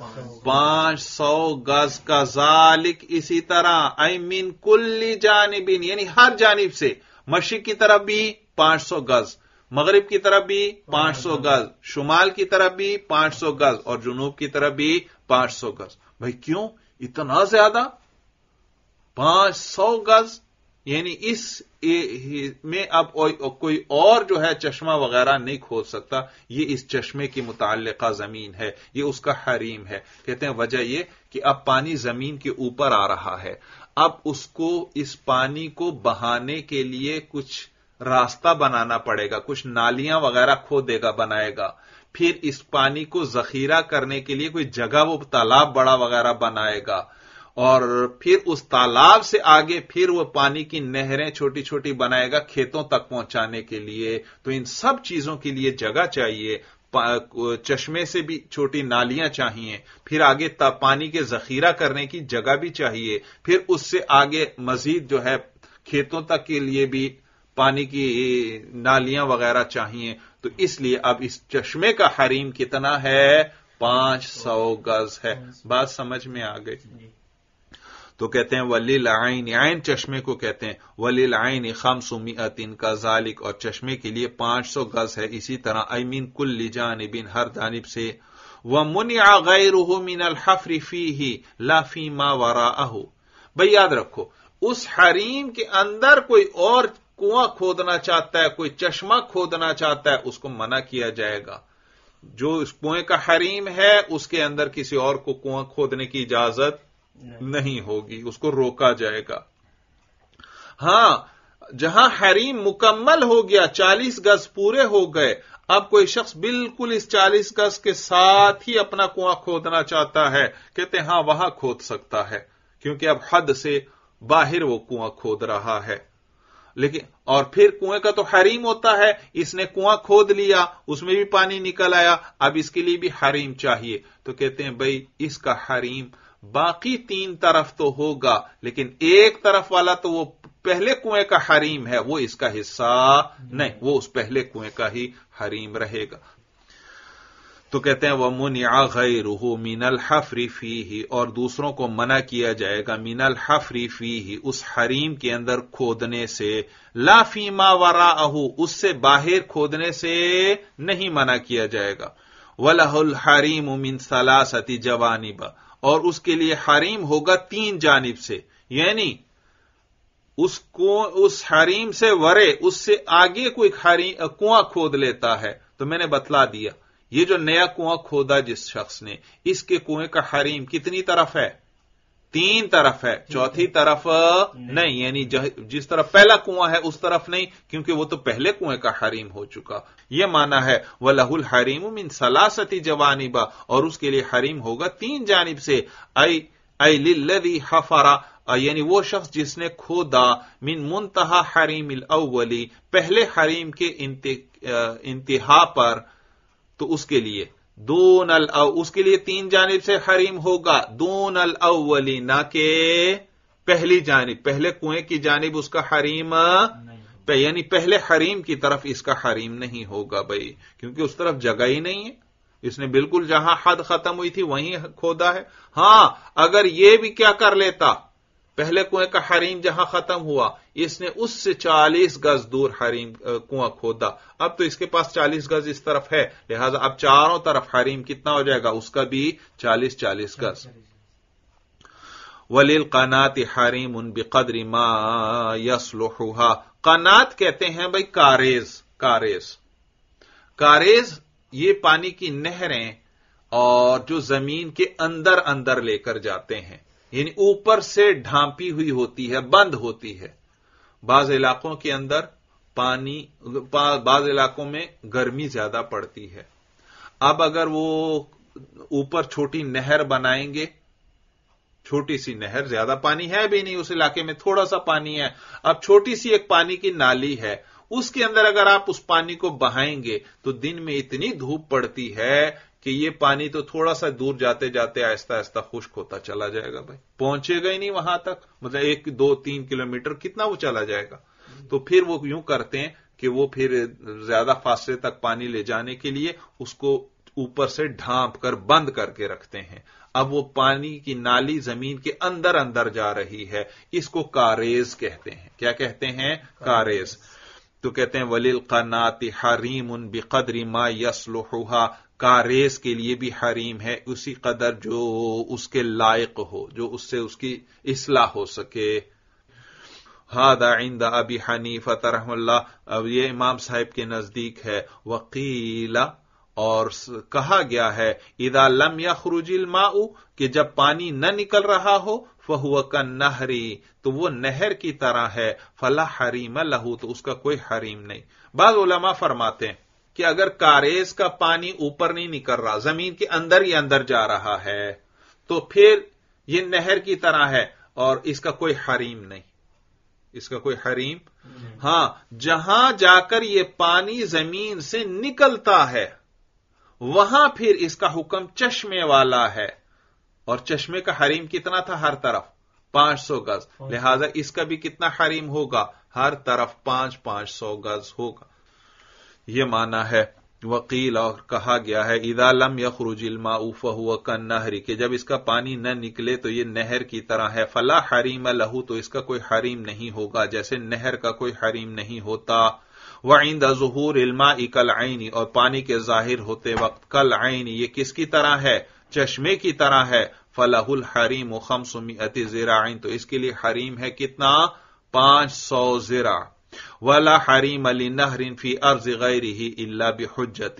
500 گز. کا ذالک اسی طرح، ای من کل جانب یعنی ہر جانب سے، مشرق کی طرف بھی 500 گز، مغرب کی طرف بھی 500 گز، شمال کی طرف بھی 500 گز، اور جنوب کی طرف بھی 500 گز. بھائی کیوں اتنا زیادہ؟ 500 گز یعنی اس میں اب کوئی اور جو ہے چشمہ وغیرہ نہیں کھود سکتا، یہ اس چشمے کی متعلقہ زمین ہے، یہ اس کا حریم ہے. کہتے ہیں وجہ یہ کہ اب پانی زمین کے اوپر آ رہا ہے، اب اس پانی کو بہانے کے لیے کچھ راستہ بنانا پڑے گا، کچھ نالیاں وغیرہ کھودے گا، بنائے گا. پھر اس پانی کو ذخیرہ کرنے کے لیے کوئی جگہ وہ تالاب بڑا وغیرہ بنائے گا، اور پھر اس تالاب سے آگے پھر وہ پانی کی نہریں چھوٹی چھوٹی بنائے گا کھیتوں تک پہنچانے کے لیے. تو ان سب چیزوں کے لیے جگہ چاہیے، چشمے سے بھی چھوٹی نالیاں چاہیے، پھر آگے پانی کے ذخیرہ کرنے کی جگہ بھی چاہیے، پھر اس سے آگے مزید جو ہے کھیتوں تک کے لیے بھی پانی کی نالیاں وغیرہ چاہیے. تو اس لیے اب اس چشمے کا حریم کتنا ہے؟ 500 گز ہے. بات سمجھ میں آ گئی؟ تو کہتے ہیں وللعین، عین چشمے کو کہتے ہیں، وللعین 500 کذالک، اور چشمے کے لیے 500 گز ہے اسی طرح. ای من کل جانب ہر جانب سے. وَمُنِعَ غَيْرُهُ مِنَ الْحَفْرِ فِيهِ لَا فِي مَا وَرَاءَهُ۔ بھئی یاد رکھو، اس حریم کے اندر کوئی اور کنواں کھودنا چاہتا ہے، کوئی چشمہ کھودنا چاہتا ہے، اس کو منع کیا جائے گا۔ جو اس کنویں کا حریم ہے اس کے اندر کسی اور کو کنواں کھودنے کی اجازت نہیں ہوگی، اس کو روکا جائے گا۔ ہاں، جہاں حریم مکمل ہو گیا، 40 گز پورے ہو گئے، اب کوئی شخص بالکل اس 40 گز کے ساتھ ہی اپنا کنواں کھودنا چاہتا ہے، کہتے ہیں ہاں وہاں کھود سکتا ہے، کیونکہ اب حد سے باہر وہ کنواں کھود رہا ہے۔ لیکن اور پھر کنویں کا تو حریم ہوتا ہے، اس نے کنواں کھود لیا، اس میں بھی پانی نکل آیا، اب اس کے لیے بھی حریم چاہیے، تو کہتے ہیں بھئی اس کا حریم باقی 3 طرف تو ہوگا، لیکن ایک طرف والا تو وہ پہلے کنویں کا حریم ہے، وہ اس کا حصہ نہیں، وہ اس پہلے کنویں کا ہی حریم رہے گا۔ تو کہتے ہیں وَمُنِعَ غَيْرُهُ مِنَ الْحَفْرِ فِيهِ، اور دوسروں کو منع کیا جائے گا مِنَ الْحَفْرِ فِيهِ، اس حریم کے اندر کھودنے سے، لا فی ما وراءه، اس سے باہر کھودنے سے نہیں منع کیا جائے گا۔ وَلَهُ الْحَرِيمُ مِنْ ثَلَاثَةِ جَوَانِبَ، اور اس کے لیے حریم ہوگا 3 جانب سے، یعنی اس حریم سے ورے، اس سے آگے کوئی کنواں کھود لیتا ہے، تو میں نے بتلا دیا یہ جو نیا کنواں کھودا جس شخص نے، اس کے کنویں کا حریم کتنی طرف ہے؟ 3 طرف ہے، چوتھی طرف نہیں، یعنی جس طرف پہلا کنواں ہے اس طرف نہیں، کیونکہ وہ تو پہلے کنویں کا حریم ہو چکا۔ یہ معنی ہے وَلَهُ الْحَرِيمُ مِنْ ثَلَاثَةِ جَوَانِبَ، اور اس کے لیے حریم ہوگا 3 جانب سے، اَيْ لِلَّذِي حَفَرَ، یعنی وہ شخص جس نے کھودا، من منتہا حریم الاولی، پہلے حریم کے انتہا پر، تو اس کے لیے اس کے لیے 3 جانب سے حریم ہوگا، دون الاولی، نہ کہ پہلی جانب، پہلے کنویں کی جانب اس کا حریم، یعنی پہلے حریم کی طرف اس کا حریم نہیں ہوگا بھائی، کیونکہ اس طرف جگہ ہی نہیں ہے، اس نے بالکل جہاں حد ختم ہوئی تھی وہیں کھودا ہے۔ ہاں، اگر یہ بھی کیا کر لیتا، پہلے کنویں کا حریم جہاں ختم ہوا، اس نے اس سے 40 گز دور حریم کنواں کھودا، اب تو اس کے پاس 40 گز اس طرف ہے، لہذا اب چاروں طرف حریم کتنا ہو جائے گا، اس کا بھی 40 گز۔ وَلِلْقَنَاةِ حَرِيمٌ بِقَدْرِ مَا يَصْلُحُهَا، قنات کہتے ہیں بھائی کاریز، یہ پانی کی نہریں اور جو زمین کے اندر لے کر جاتے ہیں، یعنی اوپر سے ڈھانپی ہوئی ہوتی ہے، بند ہوتی ہے۔ بعض علاقوں کے اندر پانی، بعض علاقوں میں گرمی زیادہ پڑتی ہے، اب اگر وہ اوپر چھوٹی نہر بنائیں گے، چھوٹی سی نہر، زیادہ پانی ہے بھی نہیں اس علاقے میں، تھوڑا سا پانی ہے، اب چھوٹی سی ایک پانی کی نالی ہے، اس کے اندر اگر آپ اس پانی کو بہائیں گے تو دن میں اتنی دھوپ پڑتی ہے کہ یہ پانی تو تھوڑا سا دور جاتے جاتے آہستہ آہستہ خشک ہوتا چلا جائے گا بھائی، پہنچے گا ہی نہیں وہاں تک، مطلب 1 2 3 کلومیٹر کتنا وہ چلا جائے گا۔ تو پھر وہ یوں کرتے ہیں کہ وہ پھر زیادہ فاصلے تک پانی لے جانے کے لیے اس کو اوپر سے ڈھانپ کر بند کر کے رکھتے ہیں، اب وہ پانی کی نالی زمین کے اندر جا رہی ہے، اس کو کاریز کہتے ہیں۔ کیا کہتے ہیں؟ کاریز۔ تو کہتے ہیں وَلِلْقَنَاةِ حَرِيمٌ بِقَدْرِ مَا يَصْلُحُهَا، کاریز کے لیے بھی حریم ہے اسی قدر جو اس کے لائق ہو، جو اس سے اس کی اصلاح ہو سکے۔ ہذا عند ابی حنیفہ رحمہ اللہ، اب یہ امام صاحب کے نزدیک ہے۔ وقیل، اور کہا گیا ہے، اذا لم یخرج الماء، کہ جب پانی نہ نکل رہا ہو، فہو کالنہر، تو وہ نہر کی طرح ہے، فلا حریم لہ، تو اس کا کوئی حریم نہیں۔ بعض علماء فرماتے ہیں کہ اگر کاریز کا پانی اوپر نہیں نکل رہا، زمین کے اندر ہی اندر جا رہا ہے، تو پھر یہ نہر کی طرح ہے اور اس کا کوئی حریم نہیں، اس کا کوئی حریم۔ ہاں، جہاں جا کر یہ پانی زمین سے نکلتا ہے وہاں پھر اس کا حکم چشمے والا ہے، اور چشمے کا حریم کتنا تھا؟ ہر طرف 500 گز، لہذا اس کا بھی کتنا حریم ہوگا؟ ہر طرف 500 گز ہوگا۔ یہ معنی ہے۔ وقیل، اور کہا گیا ہے، اذا لم یخرج الماء فهو کالنہر، کہ جب اس کا پانی نہ نکلے تو یہ نہر کی طرح ہے، فلا حریم لہ، تو اس کا کوئی حریم نہیں ہوگا، جیسے نہر کا کوئی حریم نہیں ہوتا۔ وعند ظہور الماء کالعین، اور پانی کے ظاہر ہوتے وقت کالعین، یہ کس کی طرح ہے؟ چشمے کی طرح ہے. فلہ الحریم 500 ذراع، تو اس کے لیے حریم ہے کتنا؟ 500 ذراع. ولا حریم لنہر فی ارض غیرہ الا بحجۃ،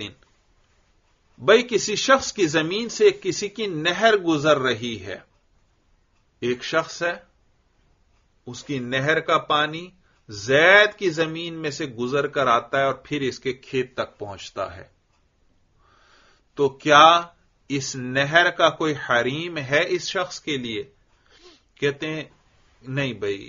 بھئی کسی شخص کی زمین سے کسی کی نہر گزر رہی ہے، ایک شخص ہے، اس کی نہر کا پانی زید کی زمین میں سے گزر کر آتا ہے اور پھر اس کے کھیت تک پہنچتا ہے، تو کیا اس نہر کا کوئی حریم ہے اس شخص کے لیے؟ کہتے ہیں نہیں بھئی،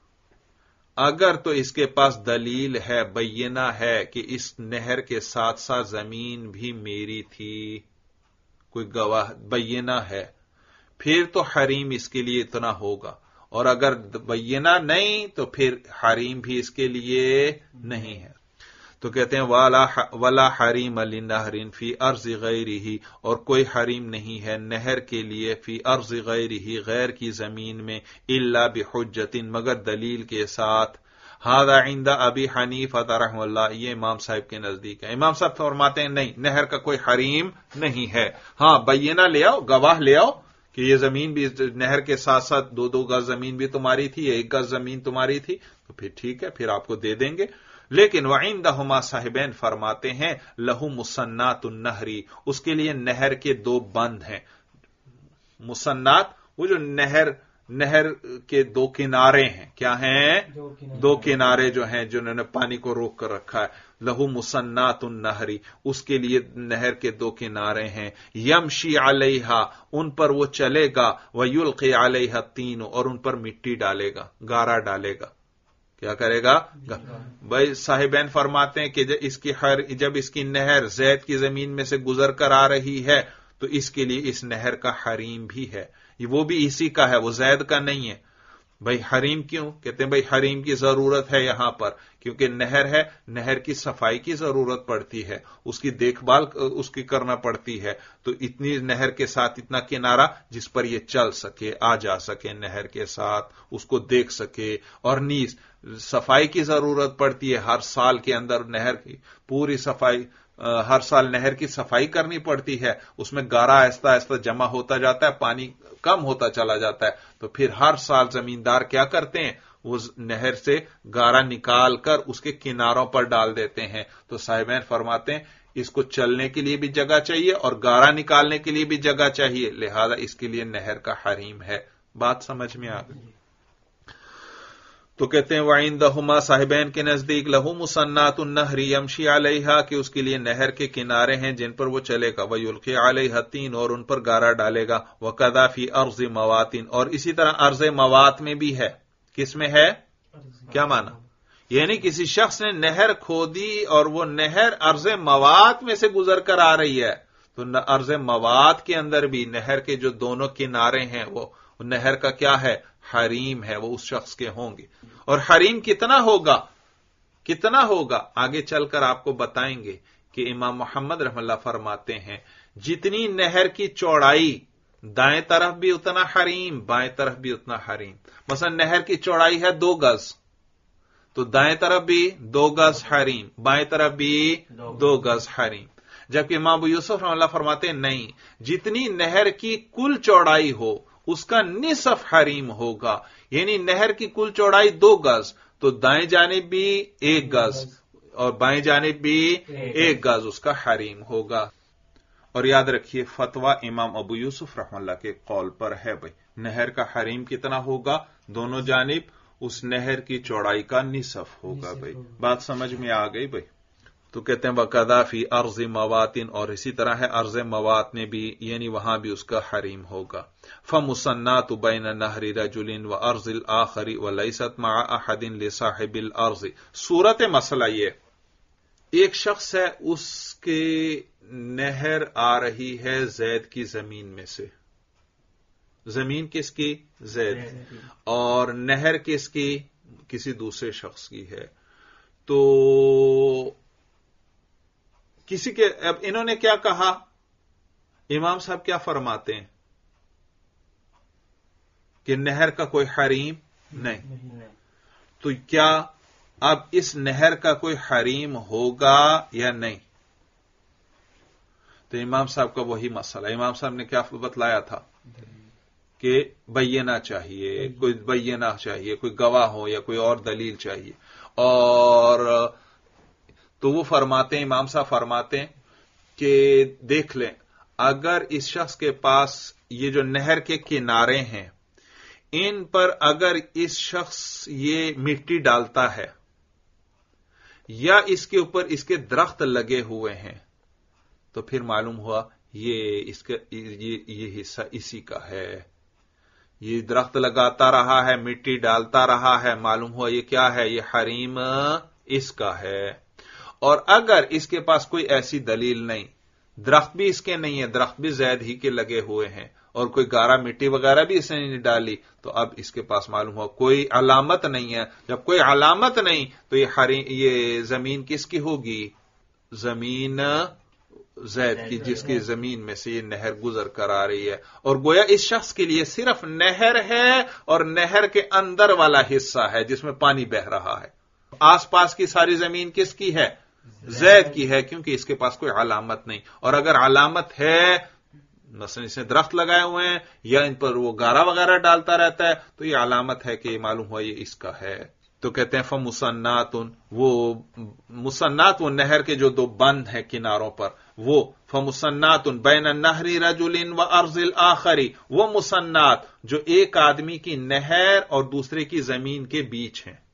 اگر تو اس کے پاس دلیل ہے، بینہ ہے کہ اس نہر کے ساتھ ساتھ زمین بھی میری تھی، کوئی گواہ بینہ ہے، پھر تو حریم اس کے لیے اتنا ہوگا، اور اگر بینہ نہیں تو پھر حریم بھی اس کے لیے نہیں ہے. تو کہتے ہیں ولا حریم لنہر فی ارض غیرہ، اور کوئی حریم نہیں ہے نہر کے لیے فی ارض غیرہ، غیر کی زمین میں، الا بحجۃ، مگر دلیل کے ساتھ. ھذا عند ابی حنیفہ رحمہ اللہ، یہ امام صاحب کے نزدیک ہے. امام صاحب فرماتے ہیں نہیں، نہر کا کوئی حریم نہیں ہے، ہاں بینہ لے آؤ، گواہ لے آؤ کہ یہ زمین بھی نہر کے ساتھ ساتھ 2 گز زمین بھی تمہاری تھی، 1 گز زمین تمہاری تھی، تو پھر ٹھیک ہے، پھر آپ کو دے دیں گے. لیکن وعندہما صاحبین فرماتے ہیں لہو مسنات النہر، اس کے لیے نہر کے 2 بند ہیں. مسنات وہ جو نہر کے 2 کنارے ہیں، کیا ہیں؟ 2 کنارے جو ہیں جنہوں نے پانی کو روک کر رکھا ہے. لہو مسنات النہر، اس کے لیے نہر کے 2 کنارے ہیں. یمشی علیہا، ان پر وہ چلے گا. ویلقی علیہا الطین، اور ان پر مٹی ڈالے گا، گارا ڈالے گا. کیا کرے گا؟ بھائی صاحبین فرماتے ہیں کہ جب اس کی نہر زید کی زمین میں سے گزر کر آ رہی ہے تو اس کے لیے اس نہر کا حریم بھی ہے، وہ بھی اسی کا ہے، وہ زید کا نہیں ہے. بھائی حریم کیوں؟ کہتے ہیں بھائی حریم کی ضرورت ہے یہاں پر، کیونکہ نہر ہے، نہر کی صفائی کی ضرورت پڑتی ہے، اس کی دیکھ بھال اس کی کرنا پڑتی ہے. تو اتنی نہر کے ساتھ اتنا کنارہ جس پر یہ چل سکے، آ جا سکے نہر کے ساتھ، اس کو دیکھ سکے. اور نیز صفائی کی ضرورت پڑتی ہے، ہر سال کے اندر نہر کی پوری صفائی، ہر سال نہر کی صفائی کرنی پڑتی ہے، اس میں گارا آہستہ آہستہ جمع ہوتا جاتا ہے، پانی کم ہوتا چلا جاتا ہے. تو پھر ہر سال زمیندار کیا کرتے ہیں؟ وہ نہر سے گارا نکال کر اس کے کناروں پر ڈال دیتے ہیں. تو صاحبین فرماتے ہیں اس کو چلنے کے لیے بھی جگہ چاہیے اور گارا نکالنے کے لیے بھی جگہ چاہیے، لہذا اس کے لیے نہر کا حریم ہے. بات سمجھ میں آ گئی؟ تو کہتے ہیں وعندہما صاحبین کے نزدیک لہو مسنات النہر یمشی علیہا، کہ اس کے لیے نہر کے کنارے ہیں جن پر وہ چلے گا. ویلقی علیہا الطین، اور ان پر گارا ڈالے گا. وکذا فی ارض مواطن، اور اسی طرح ارض موات میں بھی ہے. کس میں ہے؟ کیا معنی؟ یعنی کسی شخص نے نہر کھودی اور وہ نہر ارض موات میں سے گزر کر آ رہی ہے، تو ارض موات کے اندر بھی نہر کے جو دونوں کنارے ہیں وہ نہر کا کیا ہے؟ حریم ہے، وہ اس شخص کے ہوں گے. اور حریم کتنا ہوگا؟ کتنا ہوگا آگے چل کر آپ کو بتائیں گے کہ امام محمد رحمہ اللہ فرماتے ہیں جتنی نہر کی چوڑائی، دائیں طرف بھی اتنا حریم، بائیں طرف بھی اتنا حریم. مثلا نہر کی چوڑائی ہے 2 گز، تو دائیں طرف بھی 2 گز حریم، بائیں طرف بھی 2 گز حریم. جبکہ امام ابو یوسف رحمہ اللہ فرماتے ہیں نہیں، جتنی نہر کی کل چوڑائی ہو اس کا نصف حریم ہوگا. یعنی نہر کی کل چوڑائی 2 گز، تو دائیں جانب بھی 1 گز اور بائیں جانب بھی 1 گز اس کا حریم ہوگا. اور یاد رکھیے فتویٰ امام ابو یوسف رحمہ اللہ کے قول پر ہے بھائی نہر کا حریم کتنا ہوگا؟ دونوں جانب اس نہر کی چوڑائی کا نصف ہوگا. بھائی بات سمجھ میں آ گئی بھائی؟ تو کہتے ہیں وَقَذَا فِي أَرْضِ مَوَاطٍ، اور اسی طرح ہے ارض موات میں بھی، یعنی وہاں بھی اس کا حریم ہوگا. فَمُصَنَّاتُ بَيْنَ نَهْرِ رَجُلٍ وَأَرْضِ الْآخَرِ وَلَيْسَتْ مَعَ أَحَدٍ لِصَاحِبِ الْأَرْضِ. صورت مسئلہ یہ، ایک شخص ہے، اس کے نہر آ رہی ہے زید کی زمین میں سے. زمین کس کی؟ زید. اور نہر کس کی؟ کسی دوسرے شخص کی ہے. تو کسی کے، اب انہوں نے کیا کہا؟ امام صاحب کیا فرماتے ہیں کہ نہر کا کوئی حریم نہیں. تو کیا اب اس نہر کا کوئی حریم ہوگا یا نہیں؟ تو امام صاحب کا وہی مسئلہ، امام صاحب نے کیا بتلایا تھا کہ بینہ چاہیے، کوئی بینہ چاہیے، کوئی گواہ ہو یا کوئی اور دلیل چاہیے. اور تو وہ فرماتے ہیں، امام صاحب فرماتے ہیں کہ دیکھ لیں، اگر اس شخص کے پاس یہ جو نہر کے کنارے ہیں ان پر اگر اس شخص یہ مٹی ڈالتا ہے یا اس کے اوپر اس کے درخت لگے ہوئے ہیں تو پھر معلوم ہوا یہ حصہ اسی کا ہے. یہ درخت لگاتا رہا ہے، مٹی ڈالتا رہا ہے، معلوم ہوا یہ کیا ہے، یہ حریم اس کا ہے. اور اگر اس کے پاس کوئی ایسی دلیل نہیں، درخت بھی اس کے نہیں ہے، درخت بھی زید ہی کے لگے ہوئے ہیں اور کوئی گارا مٹی وغیرہ بھی اس نے نہیں ڈالی، تو اب اس کے پاس معلوم ہوا کوئی علامت نہیں ہے. جب کوئی علامت نہیں تو یہ زمین کس کی ہوگی؟ زمین زید کی، جس کی زمین میں سے یہ نہر گزر کر آ رہی ہے. اور گویا اس شخص کے لیے صرف نہر ہے اور نہر کے اندر والا حصہ ہے جس میں پانی بہ رہا ہے. آس پاس کی ساری زمین کس کی ہے؟ زید کی ہے، کیونکہ اس کے پاس کوئی علامت نہیں. اور اگر علامت ہے، مثلا اس نے درخت لگائے ہوئے ہیں یا ان پر وہ گارا وغیرہ ڈالتا رہتا ہے، تو یہ علامت ہے کہ یہ معلوم ہوا یہ اس کا ہے. تو کہتے ہیں فمسنات، وہ مسنات وہ نہر کے جو دو بند ہیں کناروں پر، وہ فمسنات بین النہر رجل و ارض الاخری، وہ مسنات جو ایک آدمی کی نہر اور دوسرے کی زمین کے بیچ ہیں،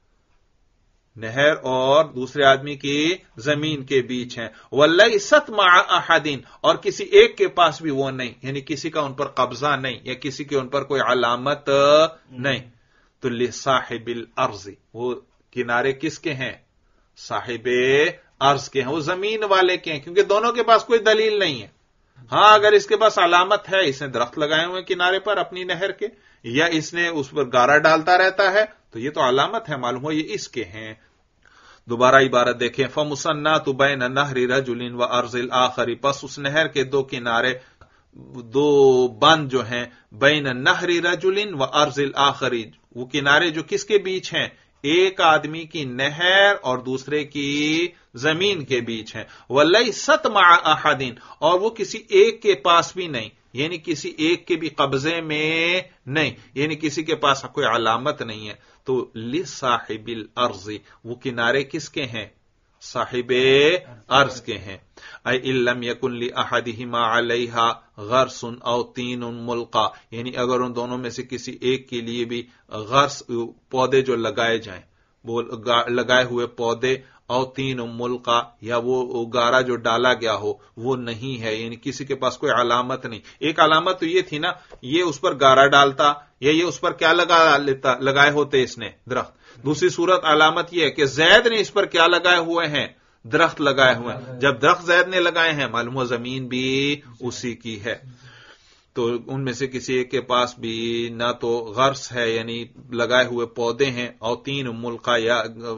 نہر اور دوسرے آدمی کی زمین کے بیچ ہیں. وَلَيْسَتْ مَعَ أَحَدٍ، اور کسی ایک کے پاس بھی وہ نہیں، یعنی کسی کا ان پر قبضہ نہیں یا کسی کے ان پر کوئی علامت نہیں. تو لِصَاحِبِ الْأَرْضِ، وہ کنارے کس کے ہیں؟ صاحب ارض کے ہیں، وہ زمین والے کے ہیں، کیونکہ دونوں کے پاس کوئی دلیل نہیں ہے. ہاں اگر اس کے پاس علامت ہے، اس نے درخت لگائے ہوئے کنارے پر اپنی نہر کے، یا اس نے اس پر گارا ڈالتا رہتا ہے، تو یہ تو علامت ہے، معلوم ہو یہ اس کے ہیں. دوبارہ عبارت دیکھیں، فَمُسَنَّاتُ بَيْنَ النَّهْرِ رَجُلٍ وَأَرْضِ الْآخَرِ، پس اس نہر کے دو کنارے، دو بند جو ہیں، بین النہر رجل و ارض الآخری، وہ کنارے جو کس کے بیچ ہیں؟ ایک آدمی کی نہر اور دوسرے کی زمین کے بیچ ہیں. وَلَيْسَتْ مَعَ أَحَدٍ، اور وہ کسی ایک کے پاس بھی نہیں، یعنی کسی ایک کے بھی قبضے میں نہیں، یعنی کسی کے پاس کوئی علامت نہیں ہے. تو لِصَاحِبِ الْأَرْضِ، وہ کنارے کس کے ہیں؟ صاحب ارض کے ہیں. اَيْ إِن لَمْ يَكُنْ لِأَحَدِهِمَا عَلَيْهَا غَرْسٌ أَوْ طِينٌ مُلْقًا، یعنی اگر ان دونوں میں سے کسی ایک کے لیے بھی غرس پودے جو لگائے جائیں، وہ لگائے ہوئے پودے، او تین ملقا، یا وہ گارا جو ڈالا گیا ہو وہ نہیں ہے، یعنی کسی کے پاس کوئی علامت نہیں. ایک علامت تو یہ تھی نا، یہ اس پر گارا ڈالتا یا یہ اس پر کیا لگائے ہوتے اس نے درخت. دوسری صورت علامت یہ ہے کہ زید نے اس پر کیا لگائے ہوئے ہیں؟ درخت لگائے ہوئے ہیں. جب درخت زید نے لگائے ہیں، معلوم ہو زمین بھی اسی کی ہے. تو ان میں سے کسی ایک کے پاس بھی نہ تو غرس ہے یعنی لگائے ہوئے پودے ہیں، اور تین ملقا، یا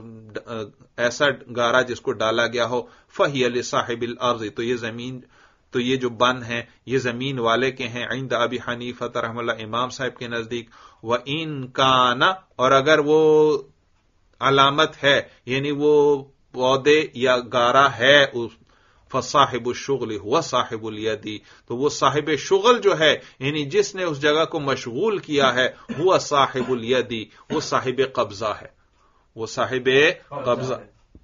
ایسا گارا جس کو ڈالا گیا ہو، فہی لصاحب الارض، تو یہ زمین، تو یہ جو بن ہیں یہ زمین والے کے ہیں. عند ابی حنیفہ رحمہ اللہ، امام صاحب کے نزدیک. وَإِن كَانَ، اور اگر وہ علامت ہے یعنی وہ پودے یا گارا ہے، فصاحب الشغل هو صاحب الید، تو وہ صاحب شغل جو ہے یعنی جس نے اس جگہ کو مشغول کیا ہے، وہ صاحب الید، وہ صاحب قبضہ ہے، وہ صاحب قبضہ.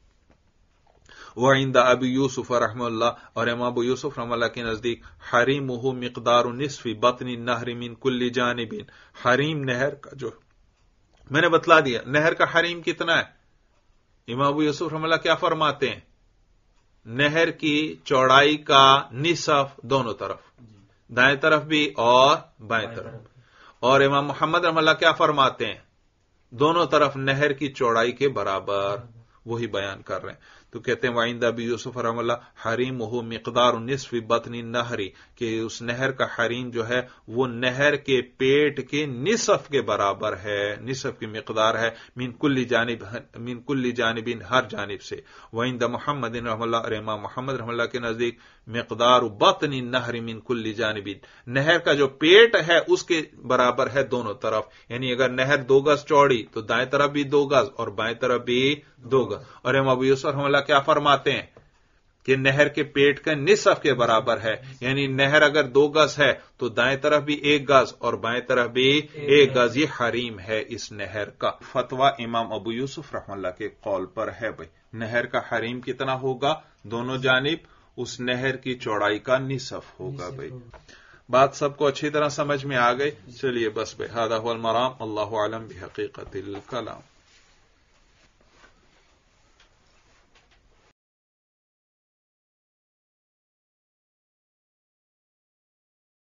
وعند ابی یوسف رحمہ اللہ، اور امام ابو یوسف رحمہ اللہ کے نزدیک حریمہ مقدار نصف بطن النہر من کل جانب، حریم نہر کا جو میں نے بتلا دیا، نہر کا حریم کتنا ہے. امام ابو یوسف رحمہ اللہ کیا فرماتے ہیں؟ نہر کی چوڑائی کا نصف دونوں طرف، دائیں طرف بھی اور بائیں طرف. اور امام محمد رحمہ اللہ کیا فرماتے ہیں؟ دونوں طرف نہر کی چوڑائی کے برابر، وہی بیان کر رہے ہیں. تو کہتے ہیں وعند ابی یوسف رحمہ اللہ حریمہ مقدار نصف بطن النہر، کہ اس نہر کا حریم جو ہے وہ نہر کے پیٹ کے نصف کے برابر ہے، نصف کی مقدار ہے، من کل جانب ہر جانب سے۔ وعند محمد رحمہ اللہ، اور امام محمد رحمہ اللہ کے نزدیک مقدار بطن النہر من کل جانب، نہر کا جو پیٹ ہے اس کے برابر ہے دونوں طرف، یعنی اگر نہر 2 گز چوڑی تو دائیں طرف بھی 2 گز اور بائیں طرف بھی 2 گز۔ اور امام ابو یوسف رحمہ اللہ کیا فرماتے ہیں کہ نہر کے پیٹ کا نصف کے برابر ہے، یعنی نہر اگر 2 گز ہے تو دائیں طرف بھی 1 گز اور بائیں طرف بھی 1 گز، یہ حریم ہے اس نہر کا۔ فتویٰ امام ابو یوسف رحمہ اللہ کے قول پر ہے بھائی نہر کا حریم کتنا ہوگا؟ دونوں جانب اس نہر کی چوڑائی کا نصف ہوگا بھائی۔ بات سب کو اچھی طرح سمجھ میں آ گئی؟ چلیے بس بھائی، ھذا ھو المرام، اللہ اعلم بحقیقت الکلام۔